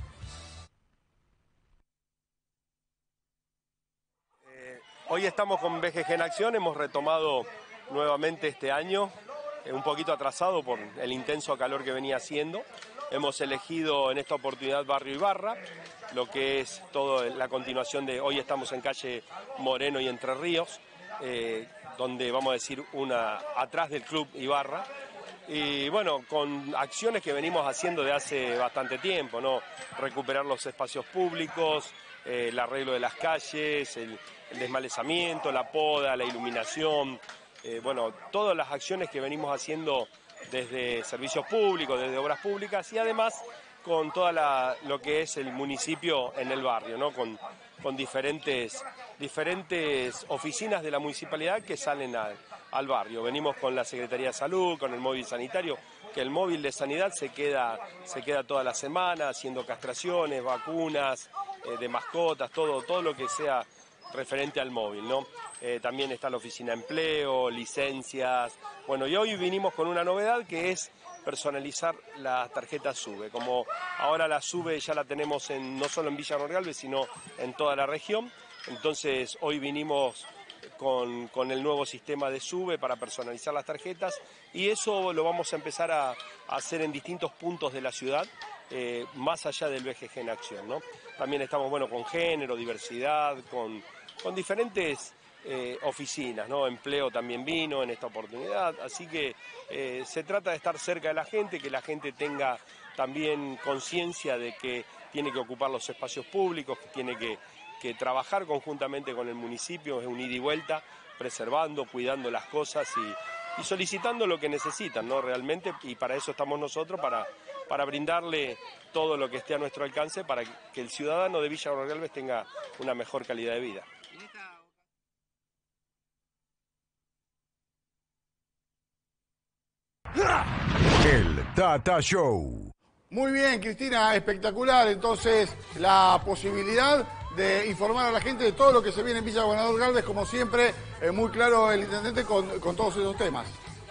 Hoy estamos con VGG en Acción, hemos retomado nuevamente este año, un poquito atrasado por el intenso calor que venía haciendo. Hemos elegido en esta oportunidad Barrio Ibarra, lo que es toda la continuación de hoy estamos en calle Moreno y Entre Ríos, donde vamos a decir atrás del Club Ibarra. Y bueno, con acciones que venimos haciendo de hace bastante tiempo, ¿no? Recuperar los espacios públicos, el arreglo de las calles, el desmalezamiento, la poda, la iluminación, bueno, todas las acciones que venimos haciendo desde servicios públicos, desde obras públicas y además con toda lo que es el municipio en el barrio, ¿no? Con diferentes oficinas de la municipalidad que salen al barrio. Venimos con la Secretaría de Salud, con el móvil sanitario, que el móvil de sanidad se queda toda la semana haciendo castraciones, vacunas, de mascotas, todo lo que sea referente al móvil, ¿no? También está la oficina de empleo, licencias. Bueno, y hoy vinimos con una novedad que es personalizar las tarjetas SUBE. Como ahora la SUBE ya la tenemos no solo en Villa Galvez, sino en toda la región. Entonces hoy vinimos con el nuevo sistema de SUBE para personalizar las tarjetas y eso lo vamos a empezar a hacer en distintos puntos de la ciudad, más allá del BGG en acción, ¿no? También estamos con género, diversidad, con diferentes oficinas, ¿no? Empleo también vino en esta oportunidad, así que se trata de estar cerca de la gente, que la gente tenga también conciencia de que tiene que ocupar los espacios públicos, que tiene que trabajar conjuntamente con el municipio, es un ida y vuelta, preservando, cuidando las cosas y solicitando lo que necesitan, ¿no? Realmente, y para eso estamos nosotros, para brindarle todo lo que esté a nuestro alcance para que el ciudadano de Villa Galvez tenga una mejor calidad de vida. El Tata Show. Muy bien, Cristina, espectacular. Entonces, la posibilidad de informar a la gente de todo lo que se viene en Villa Gobernador Galvez, como siempre, muy claro el intendente con todos esos temas.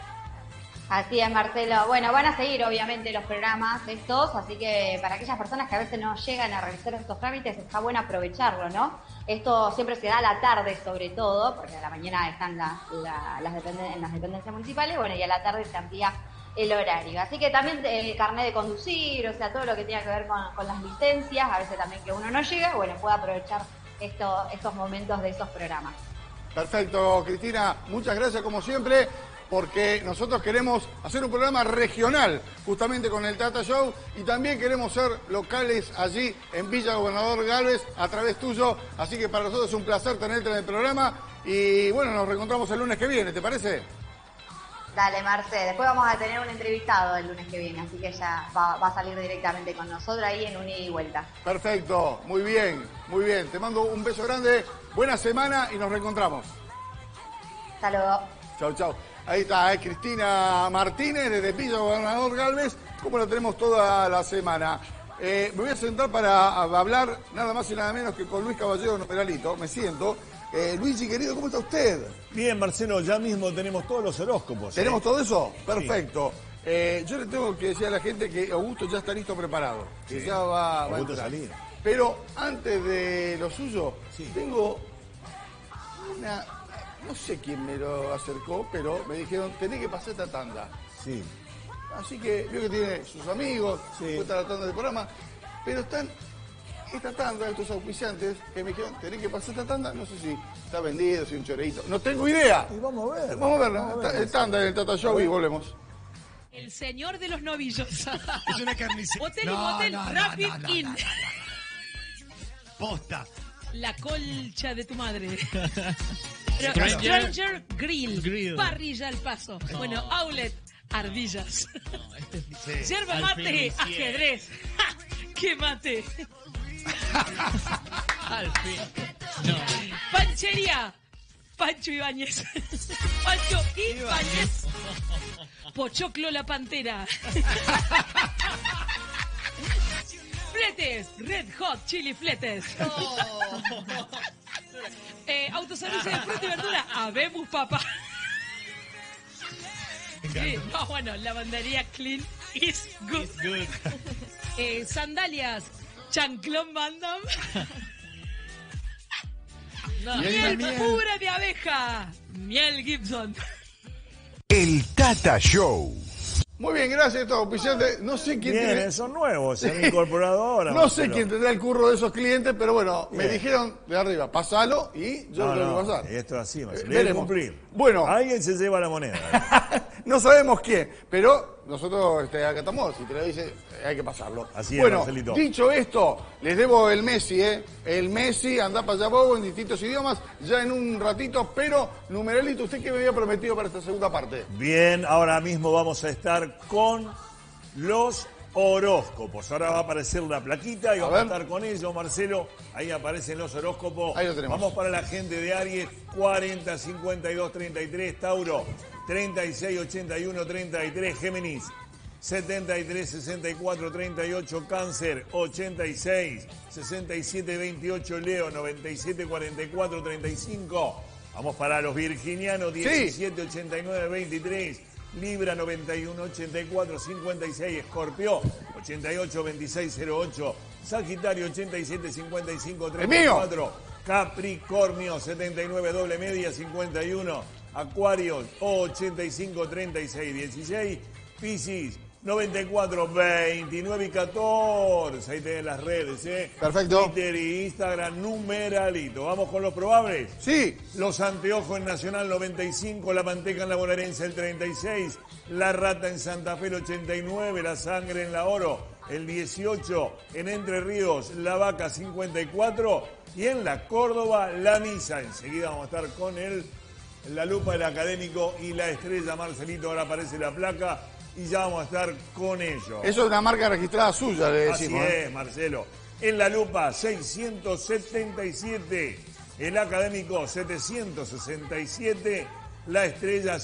Así es, Marcelo. Bueno, van a seguir obviamente los programas estos, así que para aquellas personas que a veces no llegan a realizar estos trámites, está bueno aprovecharlo, ¿no? Esto siempre se da a la tarde sobre todo, porque a la mañana están en las dependencias municipales, bueno, y a la tarde se amplía el horario. Así que también el carnet de conducir, o sea, todo lo que tenga que ver con las licencias, a veces también que uno no llega, bueno, puede aprovechar estos momentos de esos programas. Perfecto, Cristina, muchas gracias como siempre, porque nosotros queremos hacer un programa regional, justamente con el Tata Show, y también queremos ser locales allí en Villa Gobernador Galvez a través tuyo, así que para nosotros es un placer tenerte en el programa, y bueno, nos reencontramos el lunes que viene, ¿te parece? Dale, Marce, después vamos a tener un entrevistado el lunes que viene, así que ya va a salir directamente con nosotros ahí en un ida y vuelta. Perfecto, muy bien, te mando un beso grande, buena semana y nos reencontramos. Hasta luego. Chau, chau. Ahí está, Cristina Martínez desde Villa Gobernador Galvez, como la tenemos toda la semana. Me voy a sentar para hablar nada más y nada menos que con Luis Caballero Noperalito, me siento. Luigi, querido, ¿cómo está usted? Bien, Marcelo, ya mismo tenemos todos los horóscopos. ¿Tenemos todo eso? Perfecto. Sí. Yo le tengo que decir a la gente que Augusto ya está listo preparado, que ya va a salir. Pero antes de lo suyo, tengo una... No sé quién me lo acercó, pero me dijeron, tenés que pasar esta tanda. Sí. Así que veo que tiene sus amigos, está la tanda del programa, pero están esta tanda, estos auspiciantes, que me dijeron, tenés que pasar esta tanda, no sé si está vendido, si un choreito, no tengo idea. Y vamos a ver. Vamos a verla, el tanda en el Tata Show y volvemos. El señor de los novillos. Es una carnicería. Hotel y motel Rapid Inn. Posta. La colcha de tu madre. Stranger Grill. Parrilla al paso. No. Bueno, Outlet. Ardillas. No, yerba mate. Ajedrez. ¡Ja! ¡Qué mate! Al fin. No. Panchería. Pancho Ibáñez. Pancho Ibáñez. Pochoclo la Pantera. Fletes, Red Hot Chili Fletes. Oh. Autoservicio de fruta y verdura, habemos papá. No, bueno, lavandería Clean is Good. Sandalias, Chanclón Mandam. No. Miel pura de abeja, Miel Gibson. El Tata Show. Muy bien, gracias a estos auspiciantes. No sé quién tiene... son nuevos, se han incorporado ahora. No sé quién tendrá el curro de esos clientes, pero bueno, me dijeron de arriba, pasalo y yo lo tengo que pasar. Esto es así, Marcelo. Debe cumplir. Bueno. Alguien se lleva la moneda. No sabemos quién, pero nosotros acá estamos, si te lo dice, hay que pasarlo. Así es, bueno, Marcelito. dicho esto, les debo el Messi, El Messi, anda para allá bobo en distintos idiomas, ya en un ratito, pero numeralito, ¿usted qué me había prometido para esta segunda parte? Bien, ahora mismo vamos a estar con los horóscopos. Ahora va a aparecer una plaquita y vamos a estar con ellos, Marcelo. Ahí aparecen los horóscopos. Ahí lo tenemos. Vamos para la gente de Aries, 40, 52, 33, Tauro, 36, 81, 33, Géminis, 73, 64, 38, Cáncer, 86, 67, 28, Leo, 97, 44, 35. Vamos para los virginianos, 17, 89, 23. Libra 91, 84, 56, Escorpio 88, 26, 08, Sagitario 87, 55, 34, Capricornio 79, doble media 51, Acuario 85, 36, 16, Piscis 94, 29 y 14. Ahí tienen las redes, Perfecto. Twitter y Instagram, numeralito. ¿Vamos con los probables? Sí. Los anteojos en Nacional 95, la manteca en la bonaerense el 36, la rata en Santa Fe el 89, la sangre en la Oro el 18, en Entre Ríos la vaca 54 y en la Córdoba la misa. Enseguida vamos a estar con la lupa del académico y la estrella, Marcelito. Ahora aparece la placa y ya vamos a estar con ellos. Eso es una marca registrada suya, le decimos. Así es, Marcelo. En la lupa 677, el académico 767, la estrella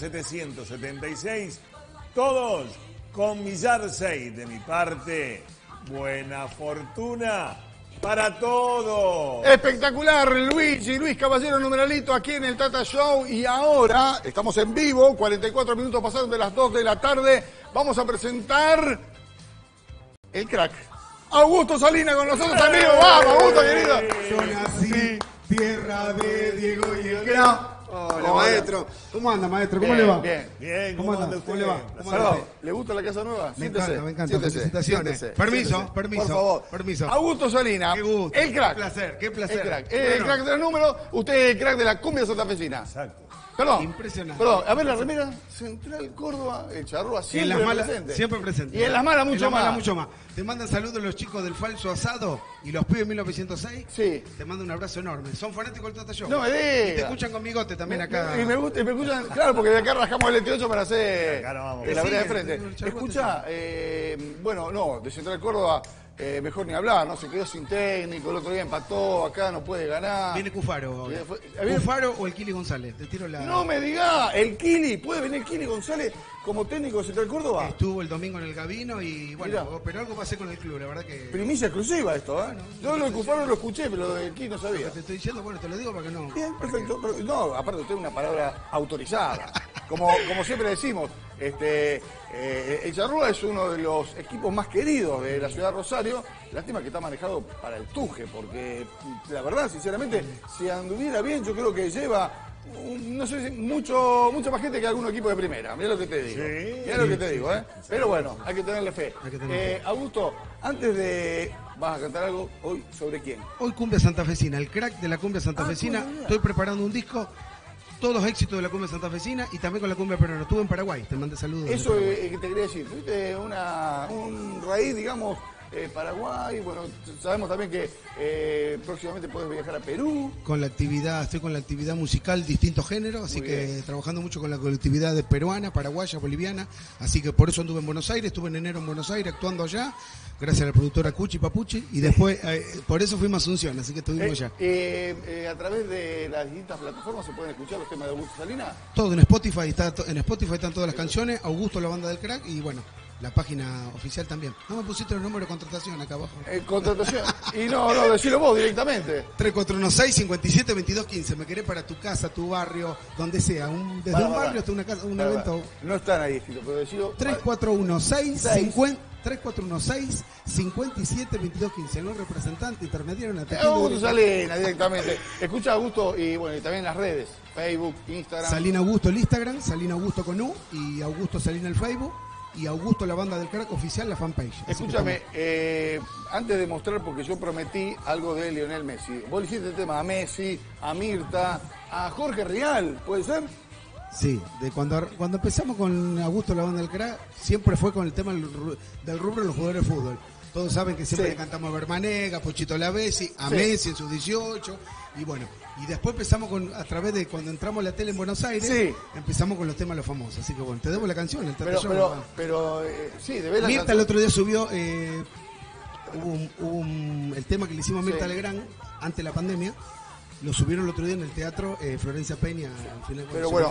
776, todos con millar 6. De mi parte, buena fortuna para todos. Espectacular, Luis Caballero, numeralito aquí en el Tata Show. Y ahora estamos en vivo, 44 minutos pasaron de las 2 de la tarde. Vamos a presentar el crack. Augusto Salina con nosotros también. ¡Vamos, Augusto, querido! Yo nací, tierra de Diego y el crack. Hola, maestro. ¿Cómo anda, maestro? ¿Cómo le va? Bien. Bien, ¿Cómo anda? ¿Cómo le va? ¿Le gusta la casa nueva? Me encanta. Felicitaciones. Permiso. Por favor. Permiso. Augusto Salina. Qué gusto. El crack. Qué placer. El crack. El crack de los números. Usted es el crack de la cumbia santafesina. Exacto. Perdón. Impresionante. Perdón, a ver la remera. Central Córdoba, el Charrúa, siempre en las malas, presente. siempre presente. Y en las malas mucho más. Te mandan saludos los chicos del Falso Asado y los pibes 1906. Sí. Te mando un abrazo enorme. Son fanáticos del Tata Show. No me digas. Y te escuchan con bigote también acá. Y me escuchan, claro, porque de acá rajamos el 28 para hacer la vereda de Sí, frente. Escucha, bueno, no, de Central Córdoba, mejor ni hablar, ¿no? Se quedó sin técnico, el otro día empató, acá no puede ganar. Viene Cufaro. ¿Cufaro o el Kili González? Te tiro la... No me digas, el Kili, ¿puede venir Kili González como técnico de Central Córdoba? Estuvo el domingo en el Gabino y bueno, Mirá. pero algo pasé con el club, la verdad que... Primicia exclusiva esto, ¿eh? Yo lo de Cufaro lo escuché, pero lo del Kili no sabía. Te estoy diciendo, bueno, te lo digo para que no... Bien, perfecto. Pero, no, aparte usted es una palabra autorizada. Como siempre decimos, el Charrúa es uno de los equipos más queridos de la ciudad de Rosario. Lástima que está manejado para el Tuje, porque la verdad, sinceramente, si anduviera bien, yo creo que lleva, no sé, mucha más gente que algún equipo de primera. Mirá lo que te digo. Mirá lo que te digo, ¿eh? Pero bueno, hay que tenerle fe. Augusto, antes de... ¿Vas a cantar algo hoy sobre quién? Hoy cumbia santafesina, el crack de la cumbia santafesina. Estoy preparando un disco, todos éxitos de la cumbia santafesina y también con la cumbia peruana. Estuve en Paraguay, te mandé saludos. Eso que te quería decir. Tuviste un raíz, digamos, Paraguay. Bueno, sabemos también que próximamente puedes viajar a Perú. Estoy con la actividad musical, distintos géneros, así que trabajando mucho con la colectividad de peruana, paraguaya, boliviana. Así que por eso anduve en Buenos Aires, estuve en enero en Buenos Aires actuando allá, gracias a la productora Cuchi Papuchi, y después, por eso fuimos a Asunción, así que estuvimos allá. A través de las distintas plataformas se pueden escuchar los temas de Augusto Salina. Todo en Spotify, en Spotify están todas las canciones, Augusto, la banda del crack, y bueno, la página oficial también. No me pusiste el número de contratación acá abajo. Contratación. Y no, decilo vos directamente. 3416-572215. Me querés para tu casa, tu barrio, donde sea. Desde un barrio hasta una casa, un evento. No están ahí escritos, pero decilo. 3416-572215. El representante intermediario en la Augusto Salina directamente. Escucha Augusto y bueno, y también en las redes. Facebook, Instagram. Salina Augusto el Instagram, Salina Augusto con U y Augusto Salina el Facebook. Y Augusto, la banda del crack oficial, la fanpage. Escúchame, antes de mostrar, porque yo prometí algo de Lionel Messi. Vos le hiciste el tema a Messi, a Mirta, a Jorge Rial, ¿puede ser? Sí, de cuando empezamos con Augusto la banda del Crack, siempre fue con el tema del rubro de los jugadores de fútbol. Todos saben que siempre le cantamos a Bermanega, Pochito Lavesi, a Messi en sus 18, y bueno, y después empezamos a través de cuando entramos a la tele en Buenos Aires, empezamos con los temas de los famosos, así que bueno, te debo la canción, el Tata Show. Pero sí, debes la Mirta canción. el otro día subió el tema que le hicimos a Mirta Legrand antes de la pandemia. Lo subieron el otro día en el teatro Florencia Peña. Al final, Pero bueno,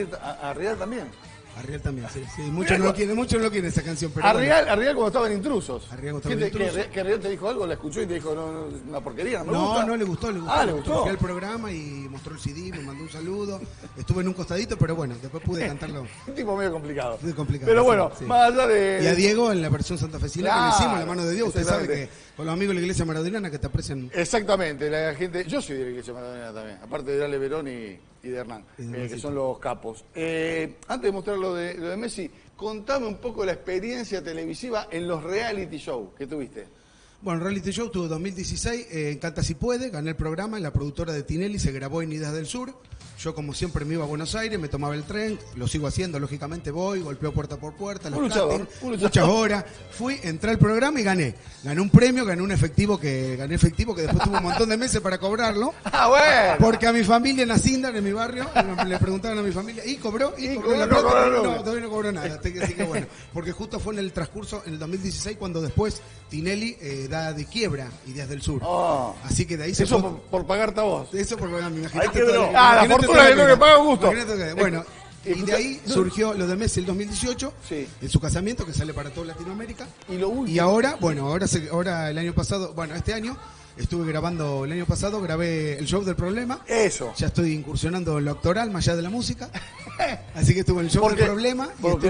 a Real también. Arrial también, sí. Muchos no lo quieren esa canción. Pero Arrial cuando estaban Intrusos. Arrial cuando estaban Intrusos. ¿Que Arrial te dijo algo? ¿La escuchó y te dijo una porquería? ¿No me No, gusta? no le gustó. Le gustó. Fui al programa y mostró el CD, me mandó un saludo. Estuve en un costadito, pero bueno, después pude cantarlo. Un tipo medio complicado. Muy complicado. Pero bueno, sí. más allá de... Y a Diego en la versión santafesina que le hicimos, La Mano de Dios. Usted sabe exactamente. que con los amigos de la iglesia maradoniana que te aprecian. Exactamente, la gente... Yo soy de la iglesia maradoniana también, aparte de Ale Verón y de Hernán, que son los capos. Antes de mostrar lo de Messi, contame un poco la experiencia televisiva en los reality shows que tuviste. Bueno, Reality Show tuvo 2016, en Canta Si Puede, gané el programa en la productora de Tinelli, se grabó en Ideas del Sur. Yo, como siempre, me iba a Buenos Aires, me tomaba el tren, lo sigo haciendo, lógicamente golpeo puerta por puerta, los castings, muchas horas. Entré al programa y gané. Gané un premio, gané efectivo que después tuve un montón de meses para cobrarlo. ¡Ah, bueno! Porque a mi familia en Asindar, en mi barrio, le preguntaban a mi familia, ¿y cobró? La plata? No, todavía no cobró nada. Así que bueno, porque justo fue en el transcurso, en el 2016, cuando después Tinelli da de quiebra Ideas del Sur. Así que de ahí se eso fue. por pagarte a vos. Eso por pagar, me imagino. La fortuna que tengo que pagar Augusto. Bueno, y de ahí surgió lo de Messi el 2018, en su casamiento, que sale para toda Latinoamérica. Y ahora, ahora el año pasado, este año, estuve grabando, el año pasado grabé el show del problema. Eso. Ya estoy incursionando en lo actoral, más allá de la música. Así que estuve en el show del problema.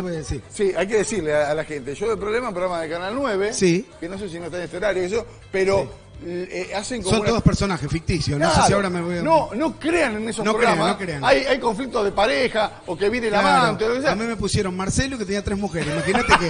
Sí, hay que decirle a la gente, el show del problema, un programa de Canal 9, que no sé si no está en este horario, pero... hacen como son todos personajes ficticios, claro, no sé si ahora me voy a... No crean en esos programas. No crean. Hay conflictos de pareja, o que viene la amante, o lo que sea. A mí me pusieron Marcelo, que tenía 3 mujeres. Imagínate que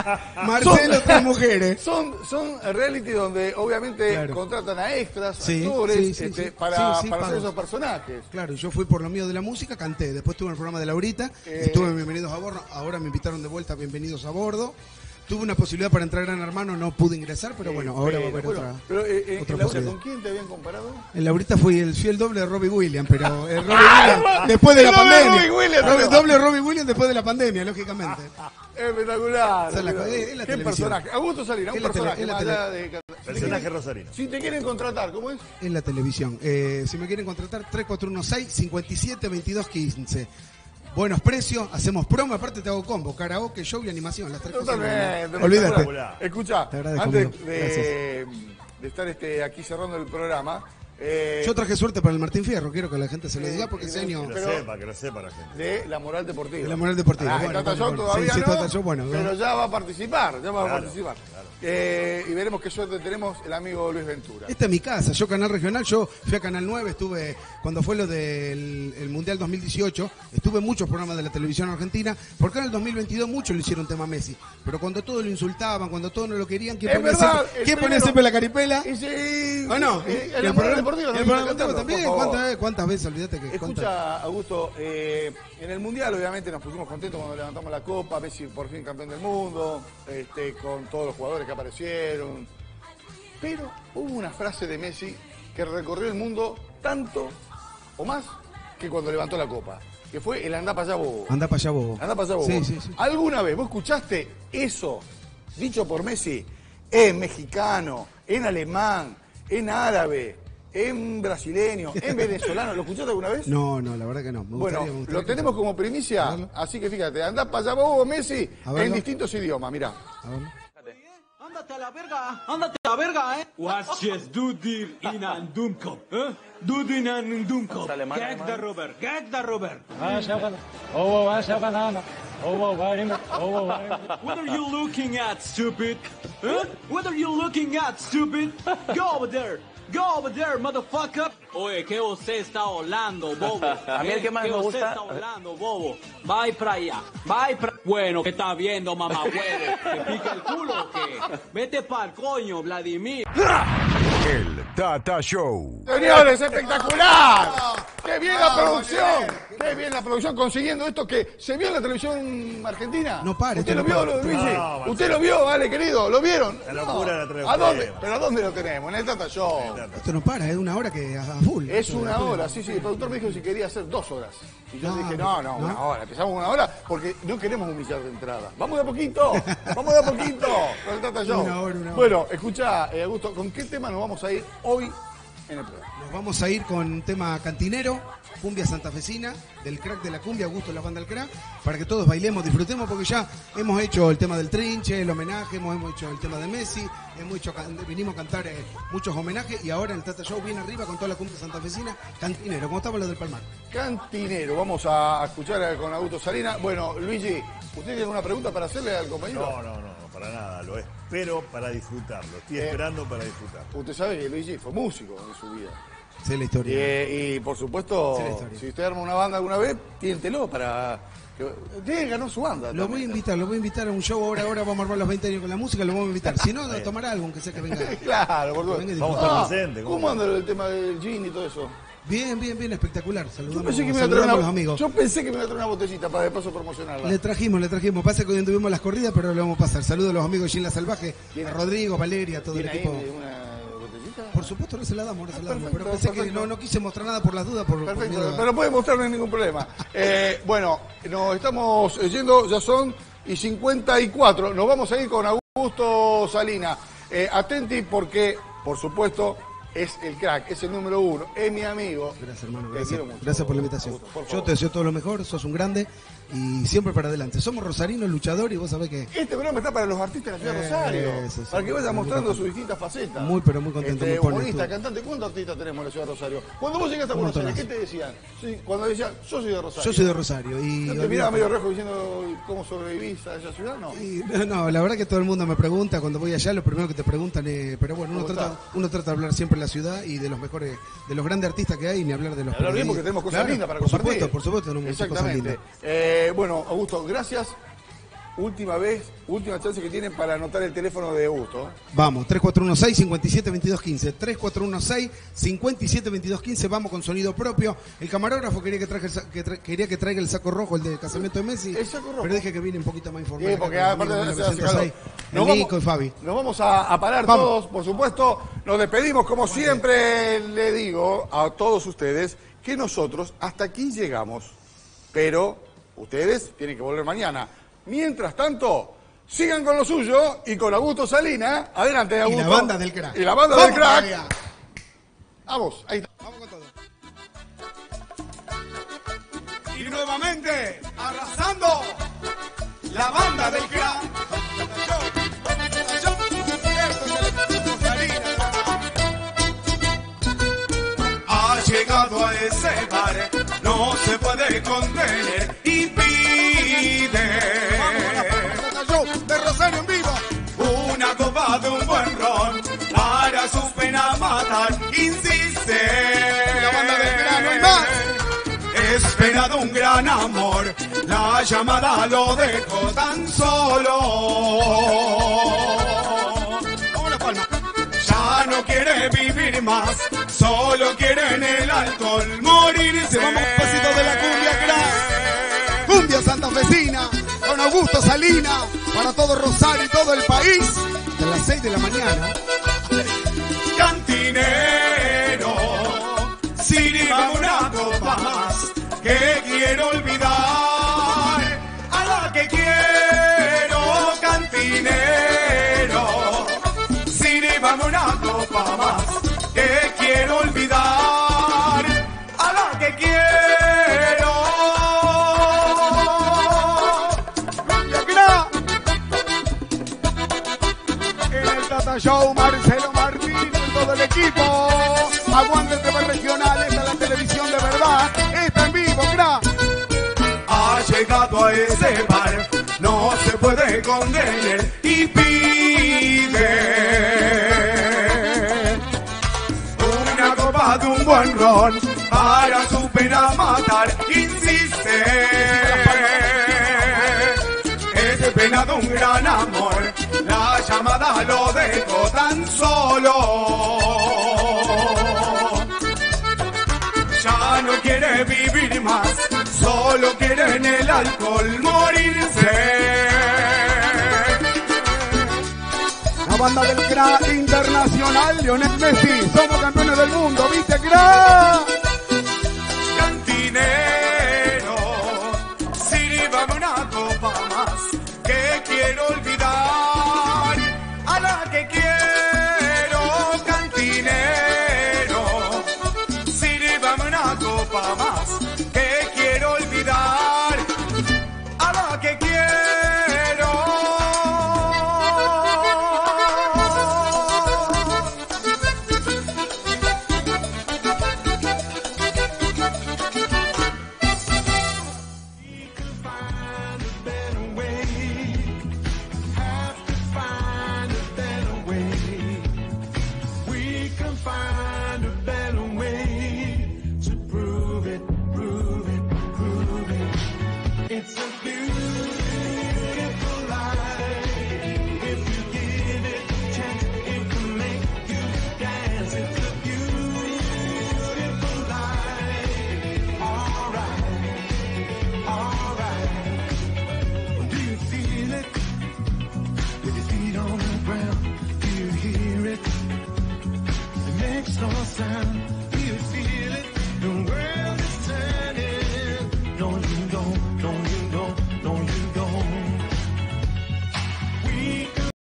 Marcelo, 3 mujeres. Son reality donde obviamente contratan a extras, actores, para hacer esos personajes. Claro, yo fui por lo mío de la música, canté. Después estuve en el programa de Laurita, estuve en Bienvenidos a Bordo. Ahora me invitaron de vuelta a Bienvenidos a Bordo. Tuve una posibilidad para entrar a Gran Hermano, no pude ingresar, pero bueno, ahora va a haber otra posibilidad. ¿Con quién te habían comparado? En Laurita fui el doble de Robbie Williams, pero Robbie Williams después de la pandemia. Doble Robbie Williams después de la pandemia, lógicamente. Espectacular. ¿Qué personaje? Augusto Salina, un personaje más allá de... Personaje rosarino. Si te quieren contratar, ¿cómo es? En la televisión. Si me quieren contratar, 3416-572215. Buenos precios, hacemos promo, aparte te hago combo, karaoke, show y animación, las 3 cosas. Olvídate. Escuchá, antes de estar aquí cerrando el programa... yo traje suerte para el Martín Fierro, quiero que la gente se lo diga porque ese año... Que lo sepa la gente. De la moral deportiva. De la moral deportiva. Tata Show todavía no, bueno, pero ya va a participar, y veremos qué suerte tenemos el amigo Luis Ventura. Esta es mi casa, yo Canal Regional, yo fui a Canal 9, estuve, cuando fue lo del Mundial 2018, estuve en muchos programas de la televisión argentina, porque en el 2022 muchos le hicieron tema a Messi, pero cuando todos lo insultaban, cuando todos no lo querían, ¿quién ponía siempre la caripela? ¿O no? El programa deportivo también, ¿cuántas veces? Olvídate que... Escucha, Augusto, en el Mundial obviamente nos pusimos contentos cuando levantamos la copa, Messi por fin campeón del mundo, con todos los jugadores que aparecieron. Pero hubo una frase de Messi que recorrió el mundo tanto o más que cuando levantó la copa, que fue el andá para allá bobo. Andá para allá bobo. Sí. ¿Alguna vez vos escuchaste eso dicho por Messi en mexicano, en alemán, en árabe, en brasileño, en venezolano? ¿Lo escuchaste alguna vez? No, la verdad que no. Me gustaría lo tenemos como primicia, así que fíjate, andá para allá bobo Messi en distintos idiomas, mirá. Ándate a la verga, Was just do dir in an dumkop, Do din an dumkop. Gag the Robert. What are you looking at, stupid? What are you looking at, stupid? Go over there, motherfucker. Oye, ¿qué usted está hablando, bobo? A mí el que más me gusta... ¿Qué usted está hablando, bobo? Vai para allá, Bueno, ¿qué está viendo, mamá huevo? ¿Te pica el culo o qué? Vete pa'l coño, Vladimir. El Tata Show. Señores, espectacular. ¡Qué bien la producción! ¡Qué bien la producción consiguiendo esto que se vio en la televisión argentina! No pare. ¿Usted lo vio, Luigi? ¿Usted lo vio, vale, querido? ¿Lo vieron? La locura la trae ¿A usted. dónde? ¿Pero a dónde lo tenemos? En el Tata Show. Esto no para, es una hora que a full. Es una hora, sí. El productor me dijo si quería hacer 2 horas. Y yo dije, no, una hora. Empezamos una hora porque no queremos humillar de entrada. Vamos de a poquito. Vamos de a poquito con el Tata Show. Una hora. Bueno, escucha, Augusto, ¿con qué tema nos vamos a ir hoy en el programa? Nos vamos a ir con un tema cantinero, cumbia santafesina, del crack de la cumbia, Augusto, la banda del crack, para que todos bailemos, disfrutemos, porque ya hemos hecho el tema del Trinche, el homenaje, hemos hecho el tema de Messi, vinimos a cantar muchos homenajes y ahora el Tata Show viene arriba con toda la cumbia santafesina, cantinero, como estaba lo del Palmar. Cantinero, vamos a escuchar con Augusto Salina. Bueno, Luigi, ¿usted tiene alguna pregunta para hacerle al compañero? No, para nada, lo espero para disfrutarlo, estoy esperando para disfrutar. Usted sabe que Luigi fue músico en su vida. Sé la historia. Y por supuesto, si usted arma una banda alguna vez, tiéntelo para... Usted ganó su banda. Lo voy a invitar a un show ahora vamos a armar los 20 años con la música, lo vamos a invitar. Si no, a tomar algo, aunque sea que venga. Claro, por supuesto. Vamos a estar presentes. ¿Cómo anda el tema del gin y todo eso? Bien, espectacular. Yo pensé que me iba a traer una botellita para de paso promocionarla. Le trajimos. Pasa que hoy tuvimos las corridas, pero le vamos a pasar. Saludos a los amigos de Gin La Salvaje, a Rodrigo, Valeria, todo el equipo. Por supuesto, no se la damos, pero pensé que no quise mostrar nada por las dudas. Perfecto, pero puede mostrar, no hay ningún problema. Bueno, nos estamos yendo, ya son y 54. Nos vamos a ir con Augusto Salina. Atenti porque, por supuesto, es el crack, es el número 1, es mi amigo. Gracias, hermano, gracias por la invitación. Augusto, yo te deseo todo lo mejor, sos un grande y siempre para adelante. Somos rosarinos, luchadores, y vos sabés que... Este programa está para los artistas de la ciudad de Rosario, para que vayan mostrando sus distintas facetas. Muy contento. Humorista, cantante, ¿cuántos artistas tenemos en la ciudad de Rosario? Cuando vos llegaste a Buenos Aires, ¿qué te decían? Sí, cuando decían, yo soy de Rosario. Yo soy de Rosario. Y ¿no te miraba medio rojo diciendo cómo sobrevivís a esa ciudad? No, la verdad que todo el mundo me pregunta, cuando voy allá, lo primero que te preguntan es... Pero bueno, uno trata de hablar siempre de la ciudad y de los mejores, de los grandes artistas que hay, ni hablar de los... Hablar bien porque tenemos cosas lindas para compartir. Por supuesto, tenemos muchas cosas lindas. Bueno, Augusto, gracias. Última chance que tienen para anotar el teléfono de Augusto. Vamos, 3416-572215. 3416-572215. Vamos con sonido propio. El camarógrafo quería que traiga el saco rojo, el de casamiento de Messi. El saco rojo. Pero dije que viene un poquito más informado. Sí, porque aparte de Nico y Fabi. Nos vamos a parar todos, por supuesto. Nos despedimos, como siempre le digo a todos ustedes, que nosotros hasta aquí llegamos. Pero ustedes tienen que volver mañana. Mientras tanto, sigan con lo suyo y con Augusto Salina. Adelante, Augusto. Y la banda del crack. Y la banda del crack. Vamos, ahí está. Vamos con todo. Y nuevamente, arrasando, la banda del crack. Ha llegado a ese bar, no se puede contener y pide de Rosario en vivo. Una copa de un buen ron para sus penas matar. Insiste, la banda del crack, no hay más. Esperado un gran amor, la llamada lo dejó tan solo. Vamos la palma. Ya no quiere vivir más, solo quiere en el alcohol morirse. Vamos un pasito de la cumbia crack. Cumbia santafesina con Augusto Salina para todo Rosario y todo el país. De las 6 de la mañana. Cantinero, sírvame una copa más que quiero olvidar a la que quiero. Cantinero, sírvame una copa más que quiero olvidar a la que quiero. Show, Marcelo Martín, todo el equipo. Aguante el tema regional, esta es la televisión de verdad. Está en vivo, crack. Ha llegado a ese bar, no se puede contener y pide una copa de un buen ron para su pena matar. Insiste, es pena de un gran amor. La llamada lo dejó tan solo. Ya ya no quiere vivir más, solo quiere en el alcohol morirse. La banda del crack internacional, Lionel Messi, somos campeones del mundo, ¿viste, crack? Cantinero, sírvame una copa más, que quiero olvidar a la que quiero. Cantinero, sírvame una copa más, que quiero olvidar a la que quiero. Find a better